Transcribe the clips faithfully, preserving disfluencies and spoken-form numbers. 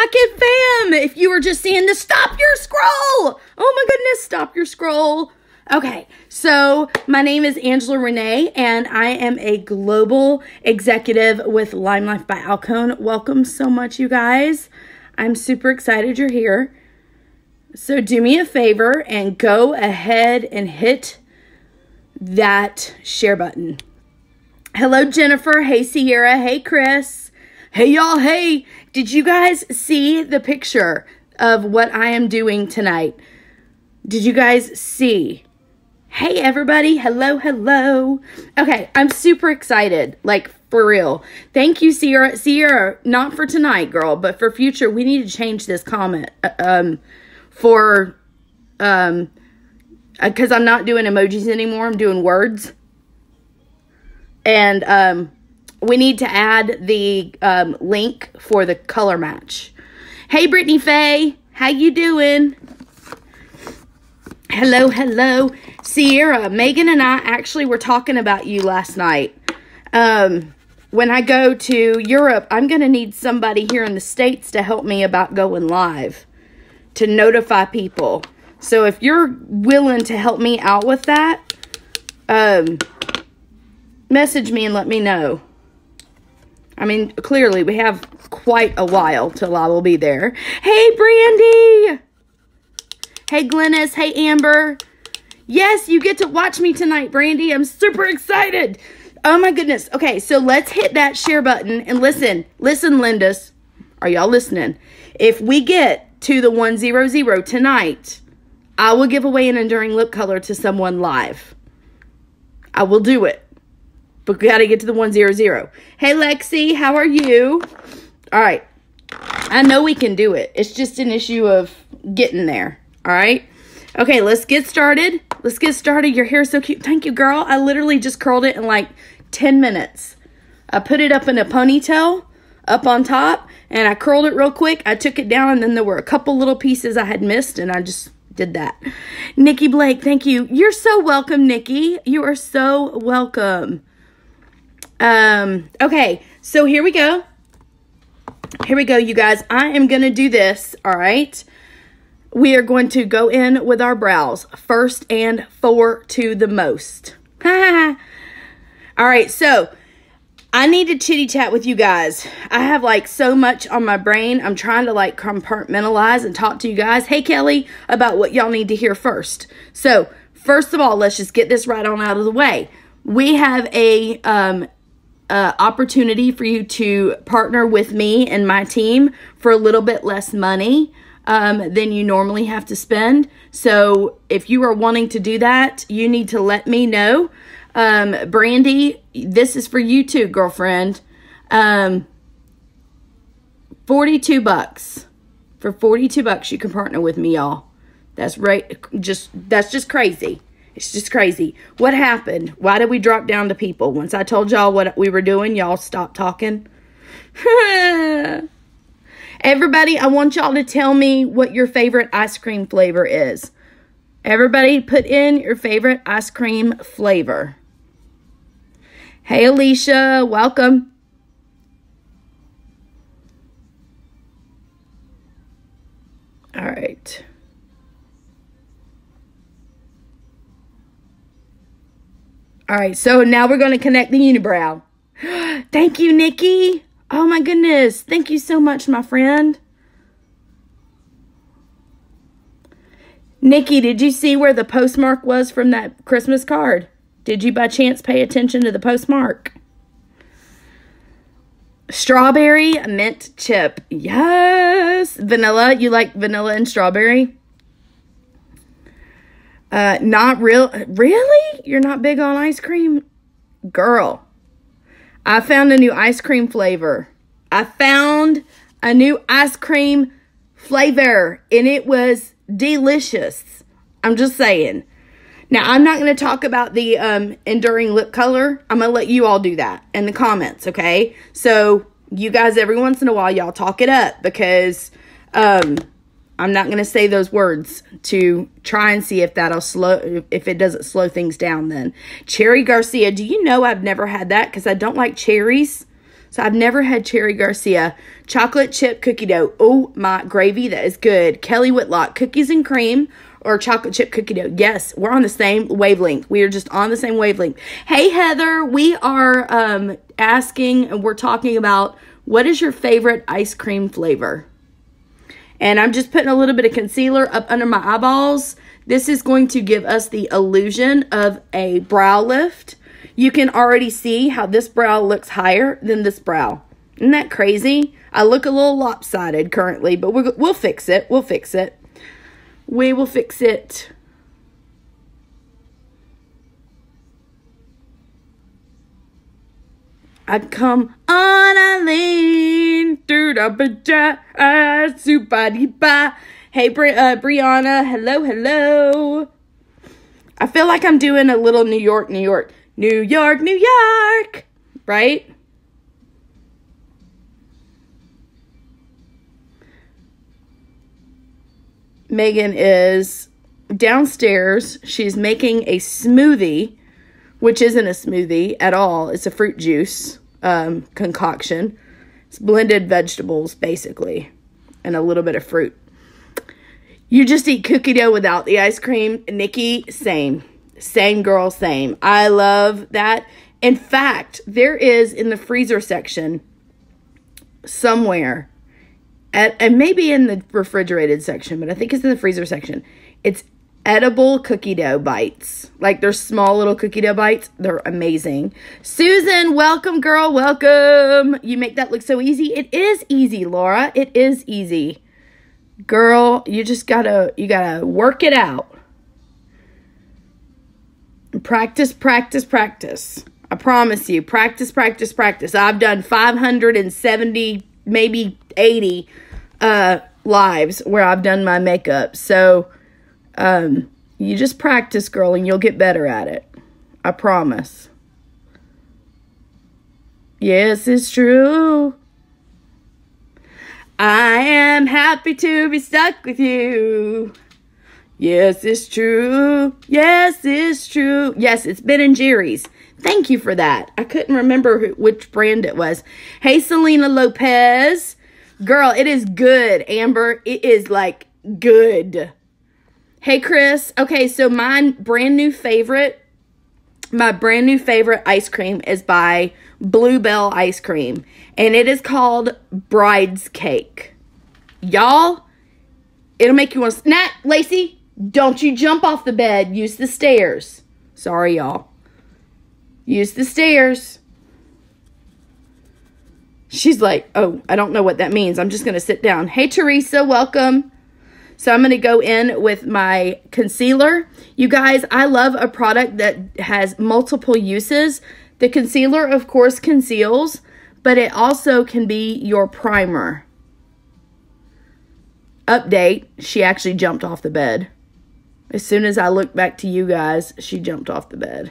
Rocket fam. If you were just seeing the stop your scroll. Oh my goodness, stop your scroll. Okay, so my name is Angela Renee, and I am a global executive with Lime Life by Alcone. Welcome so much, you guys. I'm super excited you're here. So do me a favor and go ahead and hit that share button. Hello, Jennifer. Hey, Sierra. Hey, Chris. Hey, y'all. Hey, did you guys see the picture of what I am doing tonight? Did you guys see? Hey, everybody. Hello, hello. Okay, I'm super excited. Like, for real. Thank you, Sierra. Sierra, not for tonight, girl, but for future, we need to change this comment um, for, um, because I'm not doing emojis anymore. I'm doing words. And um, we need to add the um, link for the color match. Hey, Brittany Faye. How you doing? Hello, hello. Sierra, Megan and I actually were talking about you last night. Um, when I go to Europe, I'm going to need somebody here in the States to help me about going live, to notify people. So if you're willing to help me out with that, um, message me and let me know. I mean, clearly we have quite a while till I will be there. Hey, Brandy! Hey, Glennis. Hey, Amber. Yes, you get to watch me tonight, Brandy. I'm super excited. Oh, my goodness. Okay, so let's hit that share button. And listen. Listen, Lindis. Are y'all listening? If we get to the one hundred tonight, I will give away an Enduring Lip Color to someone live. I will do it. But we got to get to the one hundred. Hey, Lexi. How are you? All right. I know we can do it. It's just an issue of getting there. All right. Okay, let's get started. Let's get started. Your hair is so cute. Thank you, girl. I literally just curled it in like ten minutes. I put it up in a ponytail up on top, and I curled it real quick. I took it down, and then there were a couple little pieces I had missed, and I just did that. Nikki Blake, thank you. You're so welcome, Nikki. You are so welcome. Um, okay, so here we go. Here we go, you guys. I am going to do this, all right? We are going to go in with our brows first and for to the most. All right, so I need to chitty chat with you guys. I have like so much on my brain. I'm trying to like compartmentalize and talk to you guys. Hey, Kelly, about what y'all need to hear first. So first of all, let's just get this right on out of the way. We have a um, uh, opportunity for you to partner with me and my team for a little bit less money Um, than you normally have to spend. So if you are wanting to do that, you need to let me know. Um, Brandy, this is for you too, girlfriend. Um, forty-two bucks. For forty-two bucks, you can partner with me, y'all. That's right. Just, that's just crazy. It's just crazy. What happened? Why did we drop down to people? Once I told y'all what we were doing, y'all stopped talking. Everybody, I want y'all to tell me what your favorite ice cream flavor is. Everybody put in your favorite ice cream flavor. Hey, Alicia, welcome. All right. All right, so now we're going to connect the unibrow. Thank you, Nikki. Oh my goodness. Thank you so much, my friend. Nikki, did you see where the postmark was from that Christmas card? Did you by chance pay attention to the postmark? Strawberry mint chip. Yes. Vanilla. You like vanilla and strawberry? Uh, not real. Really? You're not big on ice cream? Girl. I found a new ice cream flavor. I found a new ice cream flavor, and it was delicious. I'm just saying. Now, I'm not going to talk about the um, Enduring Lip Color. I'm going to let you all do that in the comments, okay? So, you guys, every once in a while, y'all talk it up, because um, I'm not going to say those words to try and see if that'll slow, if it doesn't slow things down then. Cherry Garcia, do you know I've never had that because I don't like cherries? So I've never had Cherry Garcia. Chocolate chip cookie dough. Oh, my gravy. That is good. Kelly Whitlock. Cookies and cream or chocolate chip cookie dough. Yes, we're on the same wavelength. We are just on the same wavelength. Hey, Heather. We are um, asking, and we're talking about, what is your favorite ice cream flavor? And I'm just putting a little bit of concealer up under my eyeballs. This is going to give us the illusion of a brow lift. You can already see how this brow looks higher than this brow. Isn't that crazy? I look a little lopsided currently, but we'll, we'll fix it. We'll fix it. We will fix it. I come on, I lean through the baja, super deepa. Hey, Bri uh, Brianna. Hello, hello. I feel like I'm doing a little New York, New York. New York, New York. Right? Megan is downstairs. She's making a smoothie, which isn't a smoothie at all. It's a fruit juice um, concoction. It's blended vegetables, basically, and a little bit of fruit. You just eat cookie dough without the ice cream. Nikki, same. Same, girl, same. I love that. In fact, there is in the freezer section somewhere, at, and maybe in the refrigerated section, but I think it's in the freezer section. It's edible cookie dough bites. Like, they're small little cookie dough bites. They're amazing. Susan, welcome, girl. Welcome. You make that look so easy. It is easy, Laura. It is easy. Girl, you just gotta, you gotta work it out. Practice, practice, practice. I promise you. Practice, practice, practice. I've done five hundred seventy, maybe eighty uh, lives where I've done my makeup. So, um, you just practice, girl, and you'll get better at it. I promise. Yes, it's true. I am happy to be stuck with you. Yes, it's true. Yes, it's true. Yes, it's Ben and Jerry's. Thank you for that. I couldn't remember who, which brand it was. Hey, Selena Lopez. Girl, it is good, Amber. It is, like, good. Hey, Chris. Okay, so my brand new favorite, my brand new favorite ice cream is by Bluebell Ice Cream. And it is called Bride's Cake. Y'all, it'll make you want to snap. Lacey, don't you jump off the bed. Use the stairs. Sorry, y'all. Use the stairs. She's like, oh, I don't know what that means. I'm just going to sit down. Hey, Teresa, welcome. So I'm going to go in with my concealer. You guys, I love a product that has multiple uses. The concealer, of course, conceals, but it also can be your primer. Update, she actually jumped off the bed. As soon as I looked back to you guys, she jumped off the bed.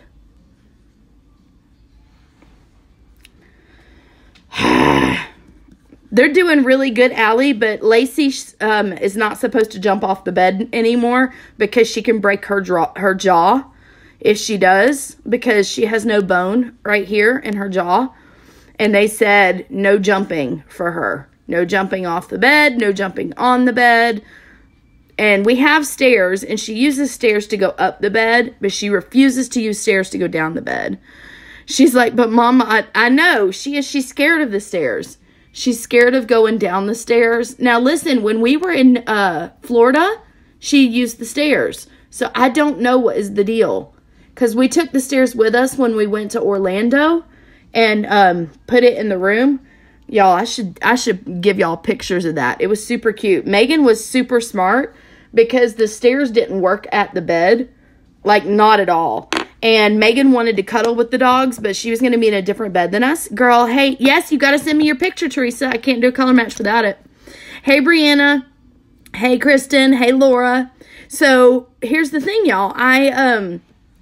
They're doing really good, Allie, but Lacey um, is not supposed to jump off the bed anymore because she can break her, draw, her jaw if she does, because she has no bone right here in her jaw. And they said no jumping for her. No jumping off the bed, no jumping on the bed. And we have stairs, and she uses stairs to go up the bed, but she refuses to use stairs to go down the bed. She's like, but Mama, I, I know. She is. She's scared of the stairs. She's scared of going down the stairs. Now, listen, when we were in uh, Florida, she used the stairs. So I don't know what is the deal. Because we took the stairs with us when we went to Orlando and um, put it in the room. Y'all, I should I should give y'all pictures of that. It was super cute. Megan was super smart because the stairs didn't work at the bed. Like, not at all. And Megan wanted to cuddle with the dogs, but she was going to be in a different bed than us. Girl, hey, yes, you got to send me your picture, Teresa. I can't do a color match without it. Hey, Brianna. Hey, Kristen. Hey, Laura. So, here's the thing, y'all. I, um...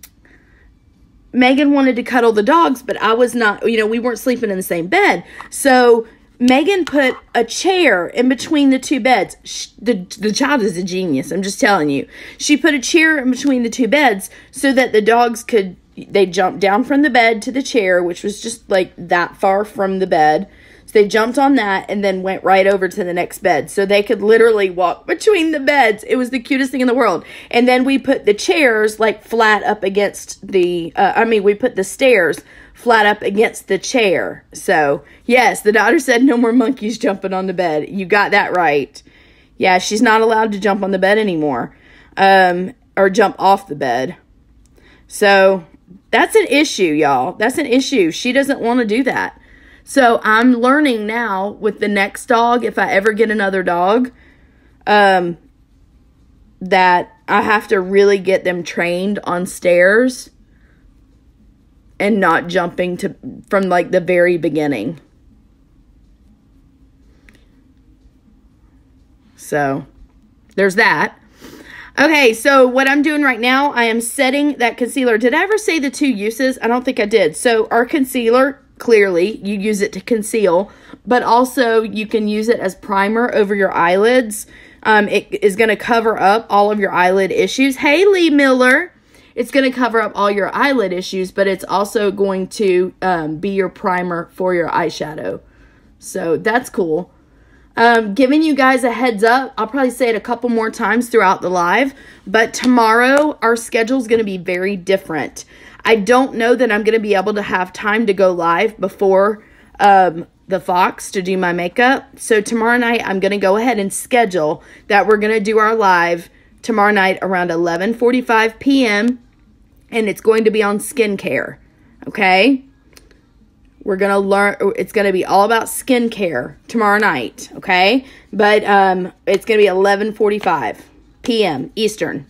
Megan wanted to cuddle the dogs, but I was not, you know, we weren't sleeping in the same bed. So Megan put a chair in between the two beds. She, the, the child is a genius, I'm just telling you. She put a chair in between the two beds so that the dogs could they jumped down from the bed to the chair, which was just like that far from the bed. So they jumped on that and then went right over to the next bed. So they could literally walk between the beds. It was the cutest thing in the world. And then we put the chairs like flat up against the, uh, I mean, we put the stairs flat up against the chair. So yes, the doctor said no more monkeys jumping on the bed. You got that right. Yeah, she's not allowed to jump on the bed anymore. Um, or jump off the bed. So that's an issue, y'all. That's an issue. She doesn't want to do that. So I'm learning now with the next dog, if I ever get another dog, um, that I have to really get them trained on stairs and not jumping to from like the very beginning. So there's that. Okay, so what I'm doing right now, I am setting that concealer. Did I ever say the two uses? I don't think I did. So our concealer, clearly, you use it to conceal, but also you can use it as primer over your eyelids. Um, it is going to cover up all of your eyelid issues. Hey, Lee Miller. It's going to cover up all your eyelid issues, but it's also going to um, be your primer for your eyeshadow. So that's cool. Um, giving you guys a heads up, I'll probably say it a couple more times throughout the live, but tomorrow our schedule is going to be very different. I don't know that I'm going to be able to have time to go live before um, the Fox to do my makeup. So tomorrow night, I'm going to go ahead and schedule that we're going to do our live tomorrow night around eleven forty-five p m and it's going to be on skincare. Okay? We're going to learn, it's going to be all about skincare tomorrow night, okay? But um, it's going to be eleven forty-five p m Eastern.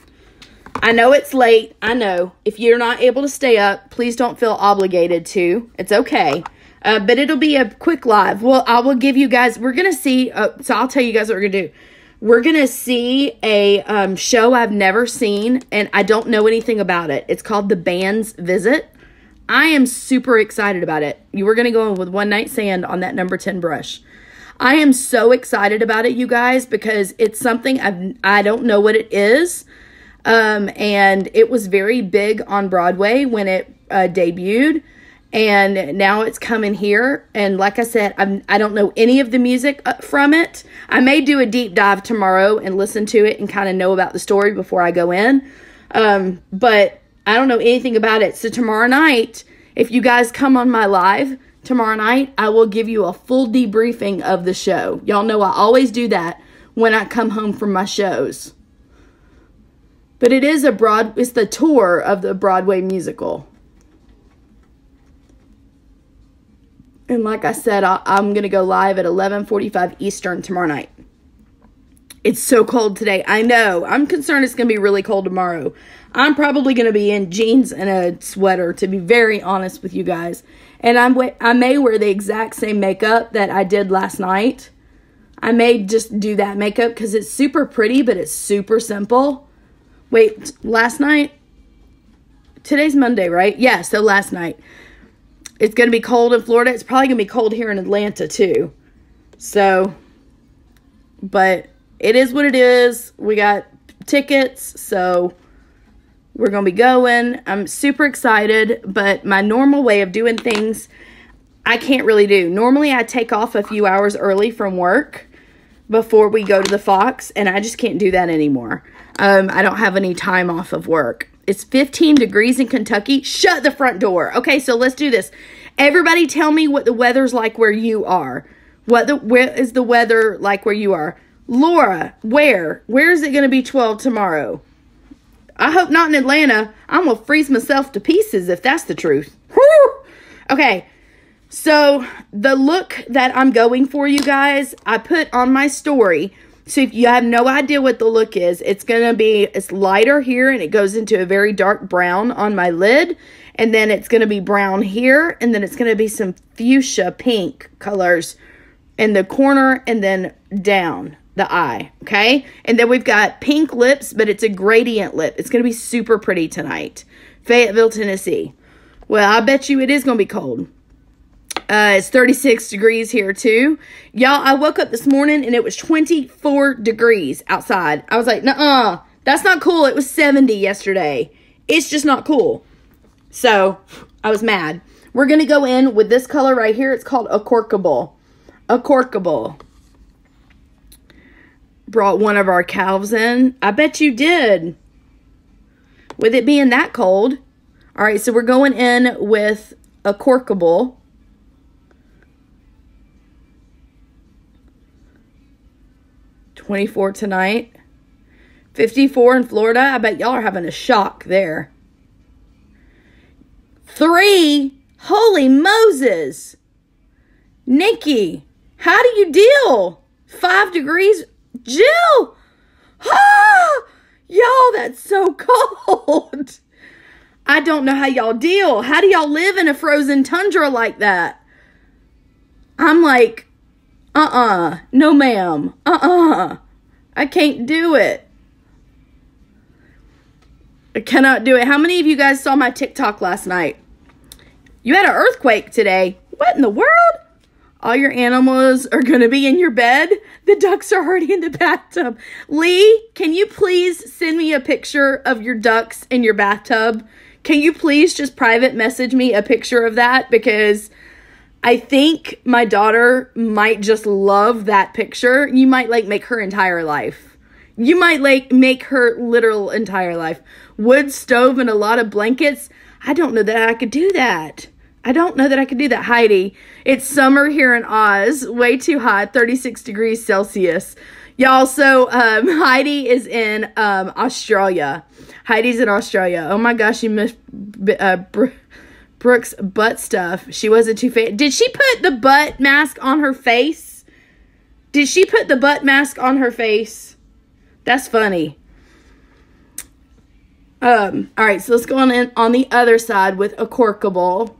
I know it's late. I know. If you're not able to stay up, please don't feel obligated to. It's okay. Uh, but it'll be a quick live. Well, I will give you guys, we're going to see, uh, so I'll tell you guys what we're going to do. We're going to see a um, show I've never seen, and I don't know anything about it. It's called The Band's Visit. I am super excited about it. You were going to go in with One Night Stand on that number ten brush. I am so excited about it, you guys, because it's something I've, I don't know what it is. Um, and it was very big on Broadway when it uh, debuted. And now it's coming here. And like I said, I'm, I don't know any of the music from it. I may do a deep dive tomorrow and listen to it and kind of know about the story before I go in. Um, but I don't know anything about it. So tomorrow night, if you guys come on my live tomorrow night, I will give you a full debriefing of the show. Y'all know I always do that when I come home from my shows. But it is a broad, it's the tour of the Broadway musical. And like I said, I, I'm going to go live at eleven forty-five Eastern tomorrow night. It's so cold today. I know. I'm concerned it's going to be really cold tomorrow. I'm probably going to be in jeans and a sweater, to be very honest with you guys. And I'm, I may wear the exact same makeup that I did last night. I may just do that makeup because it's super pretty, but it's super simple. Wait, last night? Today's Monday, right? Yeah, so last night. It's going to be cold in Florida. It's probably going to be cold here in Atlanta, too. So, but it is what it is. We got tickets, so we're going to be going. I'm super excited, but my normal way of doing things, I can't really do. Normally, I take off a few hours early from work before we go to the Fox, and I just can't do that anymore. Um, I don't have any time off of work. It's fifteen degrees in Kentucky. Shut the front door. Okay, so let's do this. Everybody tell me what the weather's like where you are. What the where is the weather like where you are? Laura, where? Where is it going to be twelve tomorrow? I hope not in Atlanta. I'm going to freeze myself to pieces if that's the truth. Whew! Okay, so the look that I'm going for, you guys, I put on my story. So if you have no idea what the look is, it's going to be, it's lighter here and it goes into a very dark brown on my lid. And then it's going to be brown here. And then it's going to be some fuchsia pink colors in the corner and then down the eye. Okay. And then we've got pink lips, but it's a gradient lip. It's going to be super pretty tonight. Fayetteville, Tennessee. Well, I bet you it is going to be cold. Uh, it's thirty-six degrees here too. Y'all, I woke up this morning and it was twenty-four degrees outside. I was like, nuh-uh, that's not cool. It was seventy yesterday. It's just not cool. So, I was mad. We're going to go in with this color right here. It's called Acorkable. Acorkable. Brought one of our calves in. I bet you did. With it being that cold. All right, so we're going in with Acorkable. twenty-four tonight. fifty-four in Florida. I bet y'all are having a shock there. Three? Holy Moses. Nikki, how do you deal? Five degrees? Jill! Ah! Y'all, that's so cold. I don't know how y'all deal. How do y'all live in a frozen tundra like that? I'm like, uh-uh. No, ma'am. Uh-uh. I can't do it. I cannot do it. How many of you guys saw my TikTok last night? You had an earthquake today. What in the world? All your animals are going to be in your bed. The ducks are already in the bathtub. Lee, can you please send me a picture of your ducks in your bathtub? Can you please just private message me a picture of that? Because I think my daughter might just love that picture. You might like make her entire life. You might like make her literal entire life. Wood stove and a lot of blankets. I don't know that I could do that. I don't know that I could do that. Heidi, it's summer here in Oz. Way too hot. thirty-six degrees Celsius. Y'all, so um, Heidi is in um, Australia. Heidi's in Australia. Oh my gosh, you missed uh, Brooke's butt stuff. She wasn't too fa- Did she put the butt mask on her face? Did she put the butt mask on her face? That's funny. Um, all right, so let's go on in on the other side with Acorkable.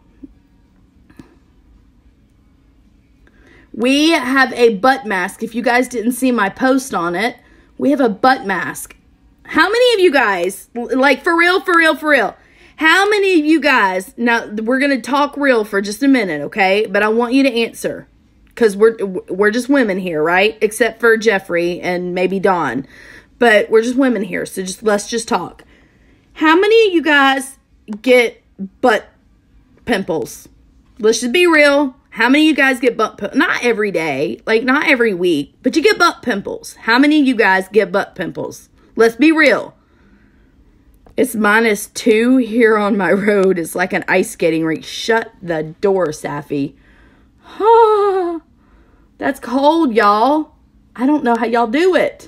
We have a butt mask. If you guys didn't see my post on it, we have a butt mask. How many of you guys, like for real, for real, for real, how many of you guys, now we're going to talk real for just a minute, okay? But I want you to answer because we're, we're just women here, right? Except for Jeffrey and maybe Dawn. But we're just women here, so just let's just talk. How many of you guys get butt pimples? Let's just be real. How many of you guys get butt pimples? Not every day, like not every week, but you get butt pimples. How many of you guys get butt pimples? Let's be real. It's minus two here on my road. It's like an ice skating rink. Shut the door, Safi. Oh, that's cold, y'all. I don't know how y'all do it.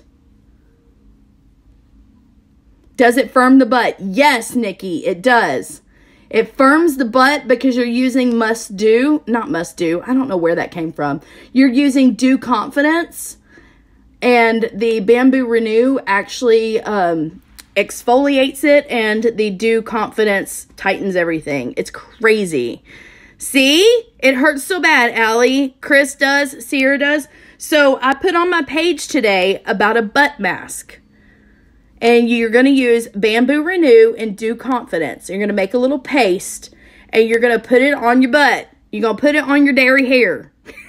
Does it firm the butt? Yes, Nikki, it does. It firms the butt because you're using Must Do. Not Must Do. I don't know where that came from. You're using Dew Confidence. And the Bamboo Renew actually um, exfoliates it. And the Dew Confidence tightens everything. It's crazy. See? It hurts so bad, Allie. Chris does. Sierra does. So I put on my page today about a butt mask. And you're going to use Bamboo Renew and Dew Confidence. You're going to make a little paste. And you're going to put it on your butt. You're going to put it on your dairy hair.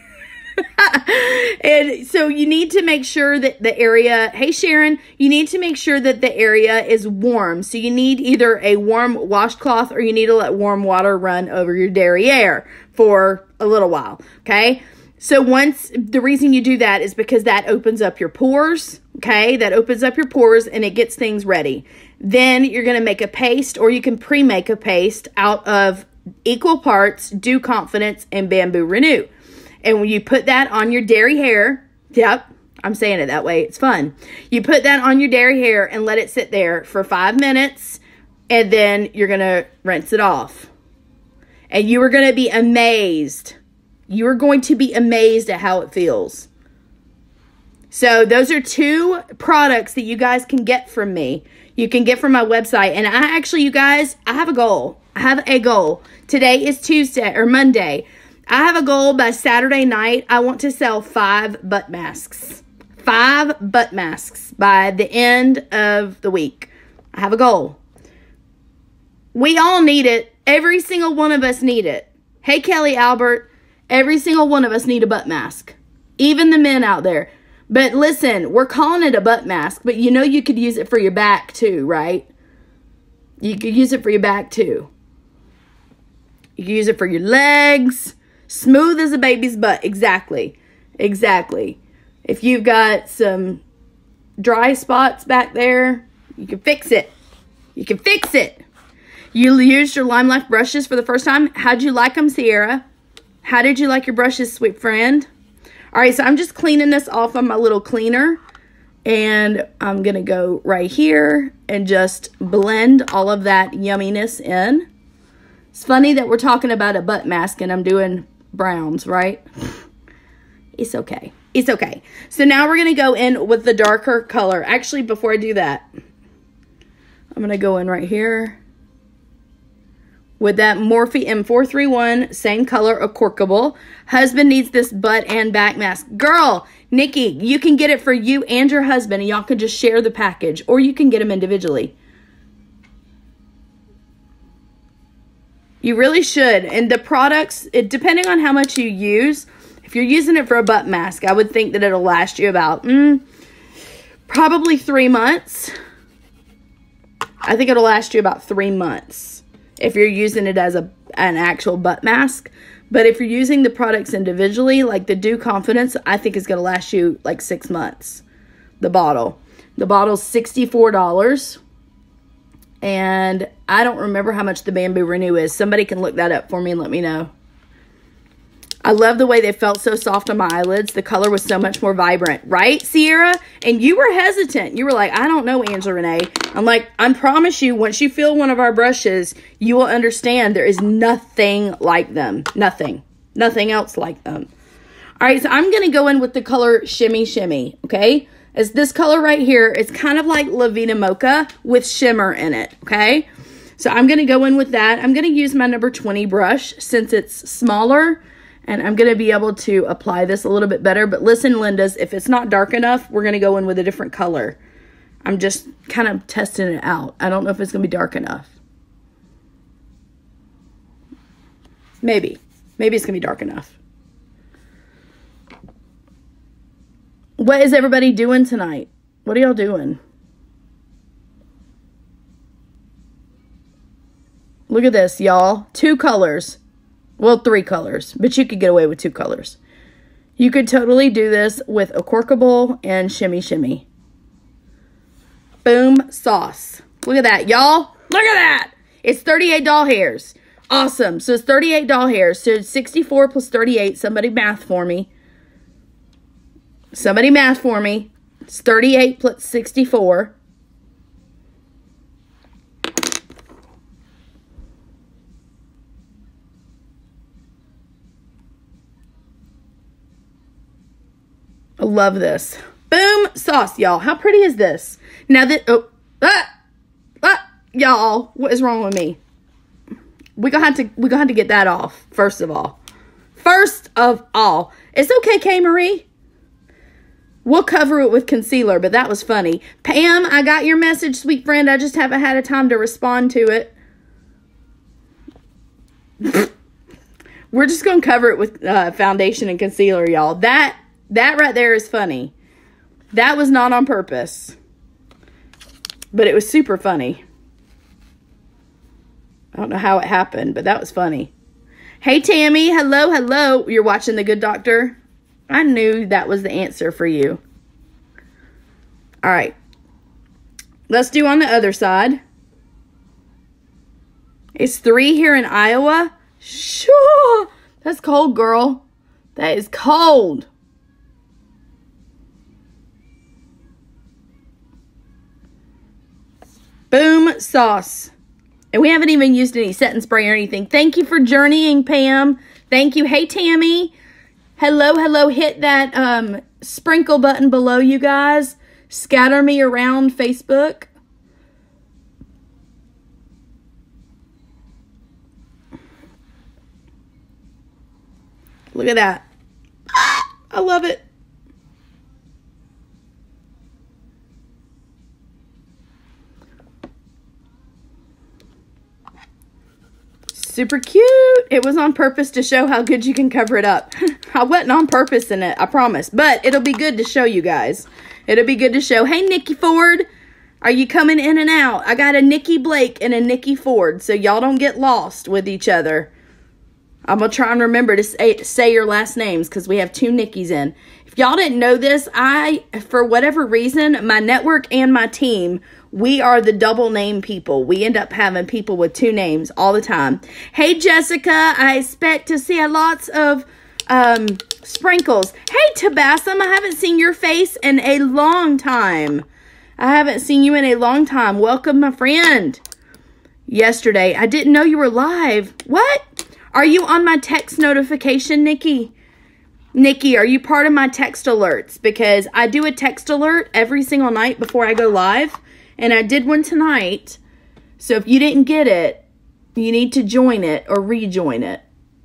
And so you need to make sure that the area... Hey, Sharon. You need to make sure that the area is warm. So you need either a warm washcloth or you need to let warm water run over your derriere for a little while. Okay? So once... The reason you do that is because that opens up your pores. Okay, that opens up your pores and it gets things ready. Then you're going to make a paste, or you can pre-make a paste out of equal parts Dew Confidence and Bamboo Renew. And when you put that on your dairy hair, yep, I'm saying it that way, it's fun. You put that on your dairy hair and let it sit there for five minutes, and then you're going to rinse it off. And you are going to be amazed. You are going to be amazed at how it feels. So those are two products that you guys can get from me. You can get from my website. And I actually, you guys, I have a goal. I have a goal. Today is Tuesday or Monday. I have a goal by Saturday night. I want to sell five butt masks. Five butt masks by the end of the week. I have a goal. We all need it. Every single one of us need it. Hey, Kelly Albert. Every single one of us need a butt mask. Even the men out there. But listen, we're calling it a butt mask, but you know you could use it for your back too, right? You could use it for your back too. You can use it for your legs. Smooth as a baby's butt. Exactly. Exactly. If you've got some dry spots back there, you can fix it. You can fix it. You used your Lime Life brushes for the first time. How'd you like them, Sierra? How did you like your brushes, sweet friend? All right, so I'm just cleaning this off on my little cleaner. And I'm going to go right here and just blend all of that yumminess in. It's funny that we're talking about a butt mask and I'm doing browns, right? It's okay. It's okay. So now we're going to go in with the darker color. Actually, before I do that, I'm going to go in right here with that Morphe M four thirty-one, same color, a Corkable. Husband needs this butt and back mask. Girl, Nikki, you can get it for you and your husband, and y'all can just share the package, or you can get them individually. You really should. And the products, it, depending on how much you use, if you're using it for a butt mask, I would think that it'll last you about mm, probably three months. I think it'll last you about three months if you're using it as a an actual butt mask. But if you're using the products individually, like the Dew Confidence, I think is going to last you like six months. The bottle. The bottle's sixty-four dollars. And I don't remember how much the Bamboo Renew is. Somebody can look that up for me and let me know. I love the way they felt so soft on my eyelids. The color was so much more vibrant. Right, Sierra? And you were hesitant. You were like, I don't know, Angela Renee. I'm like, I promise you, once you feel one of our brushes, you will understand there is nothing like them. Nothing. Nothing else like them. All right, so I'm going to go in with the color Shimmy Shimmy, okay? It's this color right here. It's kind of like La Vida Mocha with shimmer in it, okay? So I'm going to go in with that. I'm going to use my number twenty brush since it's smaller. And I'm going to be able to apply this a little bit better. But listen, Linda's, if it's not dark enough, we're going to go in with a different color. I'm just kind of testing it out. I don't know if it's going to be dark enough. Maybe. Maybe it's going to be dark enough. What is everybody doing tonight? What are y'all doing? Look at this, y'all. Two colors. Well, three colors, but you could get away with two colors. You could totally do this with a Corkable and Shimmy Shimmy. Boom sauce. Look at that, y'all. Look at that. It's thirty-eight doll hairs. Awesome. So it's thirty-eight doll hairs. So it's sixty-four plus thirty-eight. Somebody math for me. Somebody math for me. It's thirty-eight plus sixty-four. I love this. Boom sauce, y'all. How pretty is this? Now that, oh, ah, ah, y'all, what is wrong with me? We're gonna have to, we're gonna have to get that off, first of all. First of all. It's okay, K. Marie. We'll cover it with concealer, but that was funny. Pam, I got your message, sweet friend. I just haven't had a time to respond to it. We're just gonna cover it with uh, foundation and concealer, y'all. That That right there is funny. That was not on purpose. But it was super funny. I don't know how it happened, but that was funny. Hey, Tammy. Hello, hello. You're watching The Good Doctor? I knew that was the answer for you. All right. Let's do on the other side. It's three here in Iowa. Sure. That's cold, girl. That is cold. Boom sauce. And we haven't even used any setting spray or anything. Thank you for journeying, Pam. Thank you. Hey, Tammy. Hello, hello. Hit that um, sprinkle button below, you guys. Scatter me around Facebook. Look at that. Ah, I love it. Super cute. It was on purpose to show how good you can cover it up. I wasn't on purpose in it, I promise. But it'll be good to show you guys. It'll be good to show. Hey, Nikki Ford. Are you coming in and out? I got a Nikki Blake and a Nikki Ford. So y'all don't get lost with each other. I'm going to try and remember to say, say your last names because we have two Nikki's in. If y'all didn't know this, I, for whatever reason, my network and my team, we are the double name people. We end up having people with two names all the time. Hey, Jessica, I expect to see lots of um, sprinkles. Hey, Tabassum, I haven't seen your face in a long time. I haven't seen you in a long time. Welcome, my friend. Yesterday, I didn't know you were live. What? Are you on my text notification, Nikki? Nikki, are you part of my text alerts? Because I do a text alert every single night before I go live. And I did one tonight. So if you didn't get it, you need to join it or rejoin it.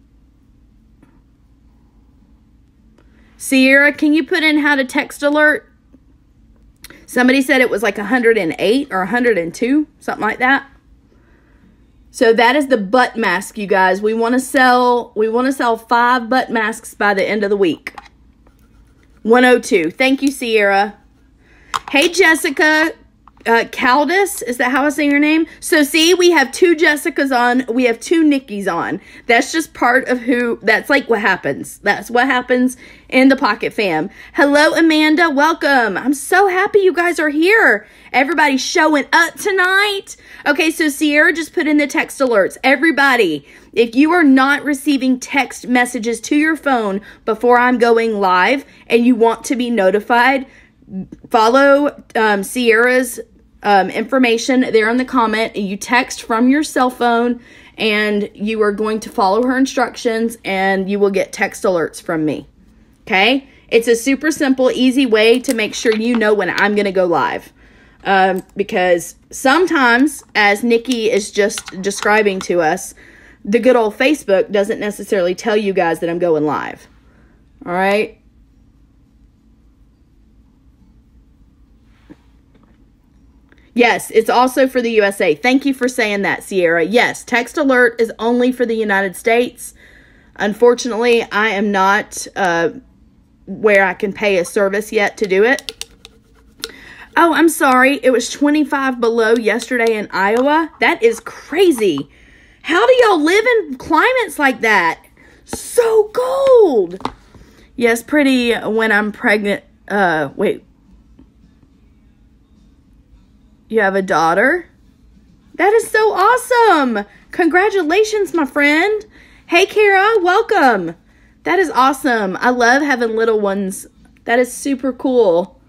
Sierra, can you put in how to text alert? Somebody said it was like one hundred eight or one hundred two, something like that. So that is the butt mask, you guys. We want to sell we want to sell five butt masks by the end of the week. one oh two. Thank you, Sierra. Hey, Jessica. Uh, Caldus, is that how I say your name? So see, we have two Jessicas on, we have two Nikki's on. That's just part of who, that's like what happens. That's what happens in the Pocket Fam. Hello, Amanda, welcome. I'm so happy you guys are here. Everybody's showing up tonight. Okay, so Sierra just put in the text alerts. Everybody, if you are not receiving text messages to your phone before I'm going live and you want to be notified, follow um, Sierra's um, information there in the comment. You text from your cell phone and you are going to follow her instructions and you will get text alerts from me. Okay? It's a super simple, easy way to make sure you know when I'm going to go live. Um, because sometimes, as Nikki is just describing to us, the good old Facebook doesn't necessarily tell you guys that I'm going live. All right? Yes, it's also for the U S A. Thank you for saying that, Sierra. Yes, text alert is only for the United States. Unfortunately, I am not uh, where I can pay a service yet to do it. Oh, I'm sorry. It was twenty-five below yesterday in Iowa. That is crazy. How do y'all live in climates like that? So cold. Yes, pretty when I'm pregnant. Uh, wait. You have a daughter? That is so awesome. Congratulations, my friend. Hey, Kara, welcome. That is awesome. I love having little ones. That is super cool.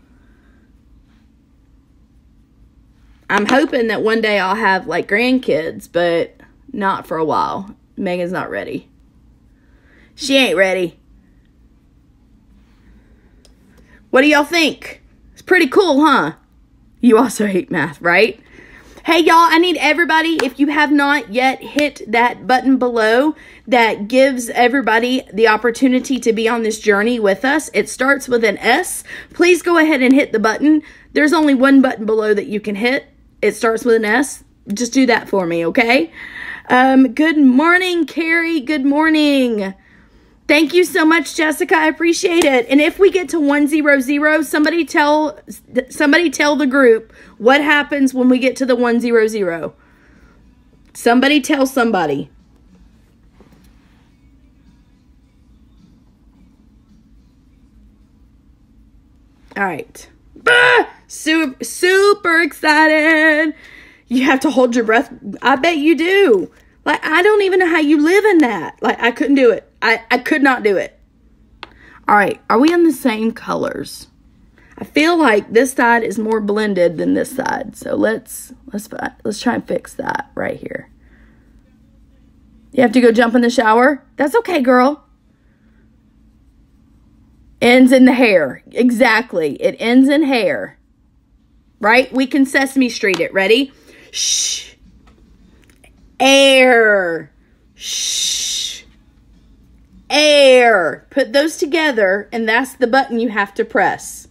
I'm hoping that one day I'll have, like, grandkids, but not for a while. Megan's not ready. She ain't ready. What do y'all think? It's pretty cool, huh? You also hate math, right? Hey, y'all, I need everybody, if you have not yet hit that button below that gives everybody the opportunity to be on this journey with us. It starts with an S. Please go ahead and hit the button. There's only one button below that you can hit. It starts with an S. Just do that for me, okay? Um, good morning, Carrie. Good morning. Thank you so much, Jessica. I appreciate it. And if we get to one hundred, somebody tell somebody tell the group what happens when we get to the one hundred. Somebody tell somebody. All right. Ah, super, super excited. You have to hold your breath. I bet you do. Like, I don't even know how you live in that. Like, I couldn't do it. I, I could not do it. All right. Are we in the same colors? I feel like this side is more blended than this side. So let's, let's, let's try and fix that right here. You have to go jump in the shower? That's okay, girl. Ends in the hair. Exactly. It ends in hair. Right? We can Sesame Street it. Ready? Shh. Air. Shh. Air. Put those together, and that's the button you have to press.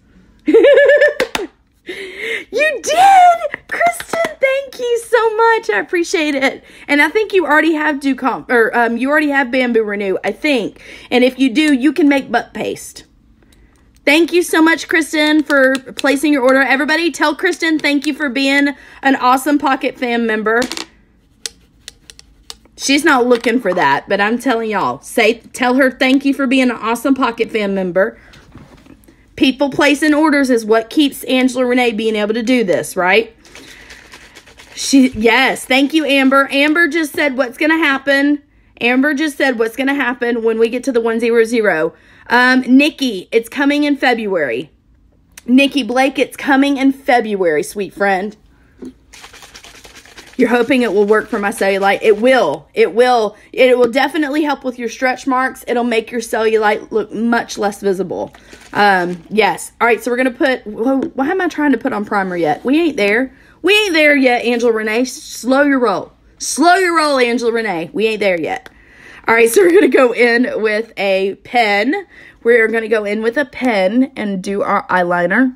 You did! Kristen, thank you so much. I appreciate it. And I think you already have do comp or um you already have Bamboo Renew, I think. And if you do, you can make butt paste. Thank you so much, Kristen, for placing your order. Everybody tell Kristen thank you for being an awesome Pocket Fam member. She's not looking for that, but I'm telling y'all, say, tell her thank you for being an awesome Pocket Fan member. People placing orders is what keeps Angela Renee being able to do this, right? She, yes, thank you, Amber. Amber just said what's going to happen. Amber just said what's going to happen when we get to the one hundred. Um, Nikki, it's coming in February. Nikki Blake, it's coming in February, sweet friend. You're hoping it will work for my cellulite. It will. It will. It will definitely help with your stretch marks. It'll make your cellulite look much less visible. Um, yes. All right, so we're going to put... Whoa, why am I trying to put on primer yet? We ain't there. We ain't there yet, Angela Renee. Slow your roll. Slow your roll, Angela Renee. We ain't there yet. All right, so we're going to go in with a pen. We're going to go in with a pen and do our eyeliner.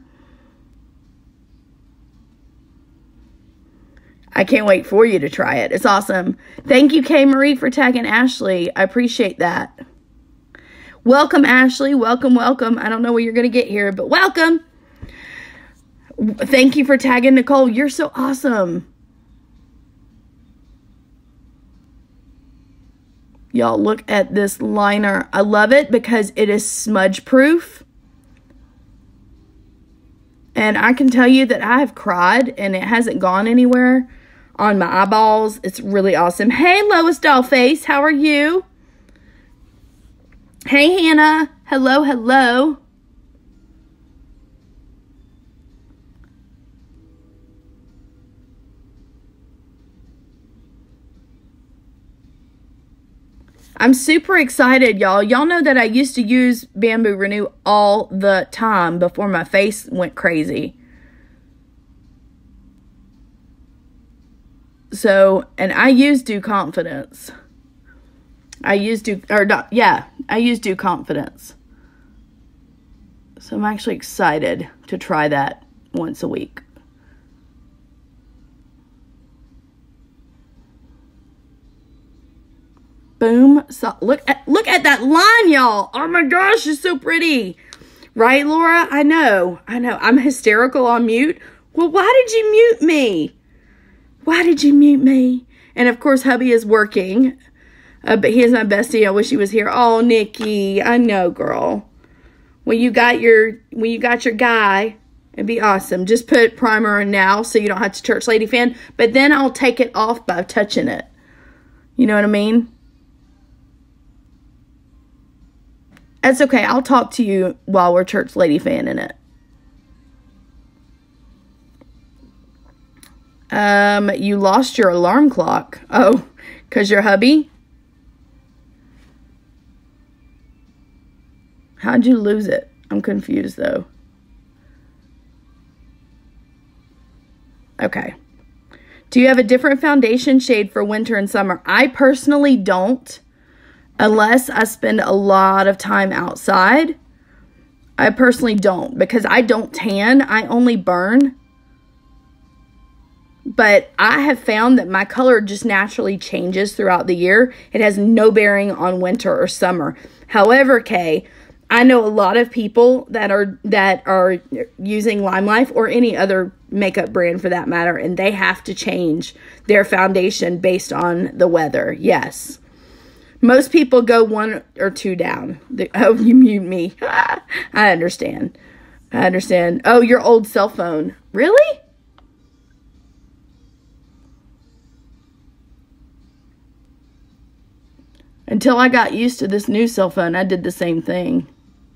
I can't wait for you to try it. It's awesome. Thank you, Kay Marie, for tagging Ashley. I appreciate that. Welcome, Ashley. Welcome, welcome. I don't know what you're going to get here, but welcome. Thank you for tagging Nicole. You're so awesome. Y'all, look at this liner. I love it because it is smudge proof. And I can tell you that I have cried and it hasn't gone anywhere on my eyeballs. It's really awesome. Hey, Lois Dollface, how are you? Hey, Hannah. Hello, hello. I'm super excited, y'all. Y'all know that I used to use Bamboo Renew all the time before my face went crazy. So, and I use Do Confidence. I use Do, or not, yeah, I use Do Confidence. So I'm actually excited to try that once a week. Boom. So look at look at that line, y'all. Oh my gosh, it's so pretty. Right, Laura? I know. I know. I'm hysterical on mute. Well, why did you mute me? Why did you mute me? And of course, hubby is working. Uh, but he is my bestie. I wish he was here. Oh, Nikki. I know, girl. When you got your when you got your guy, it'd be awesome. Just put primer on now so you don't have to Church Lady Fan. But then I'll take it off by touching it. You know what I mean? That's okay. I'll talk to you while we're Church Lady Fanning it. Um, you lost your alarm clock. Oh, because your hubby? How'd you lose it? I'm confused, though. Okay. Do you have a different foundation shade for winter and summer? I personally don't. Unless I spend a lot of time outside. I personally don't. Because I don't tan. I only burn. But I have found that my color just naturally changes throughout the year. It has no bearing on winter or summer. However, Kay, I know a lot of people that are that are using Lime Life or any other makeup brand for that matter, and they have to change their foundation based on the weather. Yes. Most people go one or two down. The, oh, you mute me. I understand. I understand. Oh, your old cell phone. Really? Until I got used to this new cell phone, I did the same thing.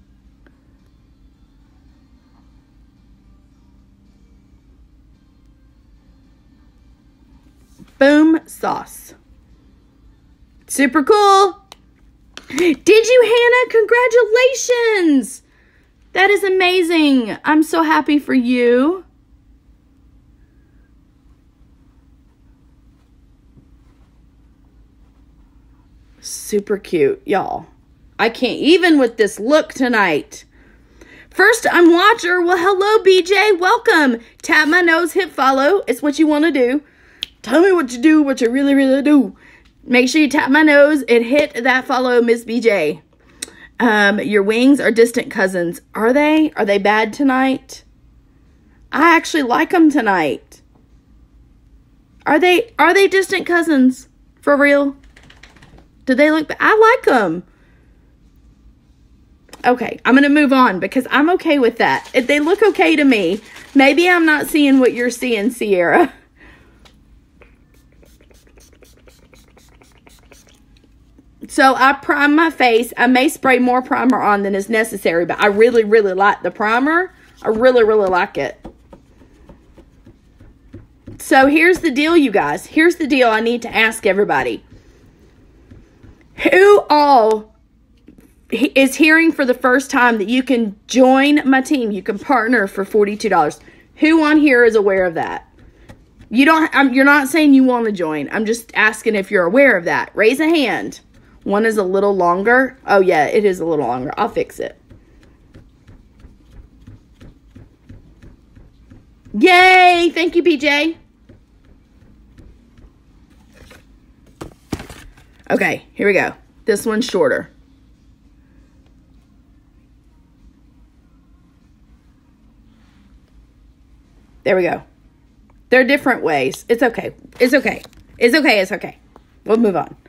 Boom sauce. Super cool. Did you, Hannah? Congratulations. That is amazing. I'm so happy for you. Super cute, y'all. I can't even with this look tonight. First time watcher. Well, hello, B J. Welcome. Tap my nose, hit follow. It's what you want to do. Tell me what you do, what you really, really do. Make sure you tap my nose and hit that follow, Miss B J. Um, your wings are distant cousins. Are they? Are they bad tonight? I actually like them tonight. Are they, are they distant cousins? For real? Do they look bad? I like them. Okay, I'm going to move on because I'm okay with that. If they look okay to me, maybe I'm not seeing what you're seeing, Sierra. So I prime my face. I may spray more primer on than is necessary, but I really, really like the primer. I really, really like it. So here's the deal, you guys. Here's the deal I need to ask everybody. Who all is hearing for the first time that you can join my team? You can partner for forty-two dollars. Who on here is aware of that? You don't, I'm, you're not saying you want to join. I'm just asking if you're aware of that. Raise a hand. One is a little longer. Oh yeah, it is a little longer. I'll fix it. Yay! Thank you, P J. Okay, here we go. This one's shorter. There we go. There are different ways. It's okay. It's okay. It's okay. It's okay. We'll move on.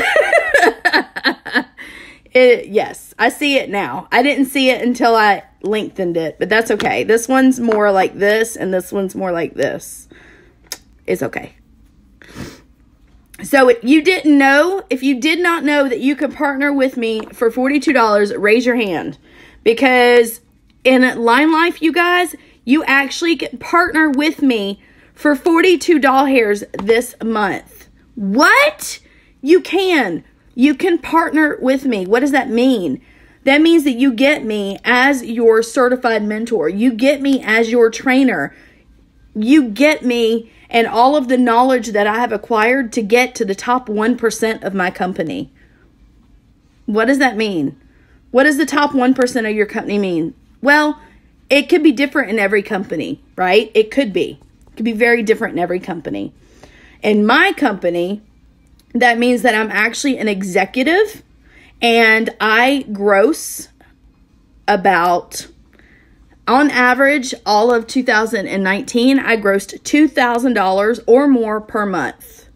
it, yes, I see it now. I didn't see it until I lengthened it, but that's okay. This one's more like this, and this one's more like this. It's okay. So if you didn't know, if you did not know that you could partner with me for forty-two dollars, raise your hand. Because in Line Life, you guys, you actually can partner with me for forty-two doll hairs this month. What? You can. You can partner with me. What does that mean? That means that you get me as your certified mentor. You get me as your trainer. You get me and all of the knowledge that I have acquired to get to the top one percent of my company. What does that mean? What does the top one percent of your company mean? Well, it could be different in every company, right? It could be. It could be very different in every company. In my company, that means that I'm actually an executive and I gross about, on average, all of two thousand nineteen, I grossed two thousand dollars or more per month.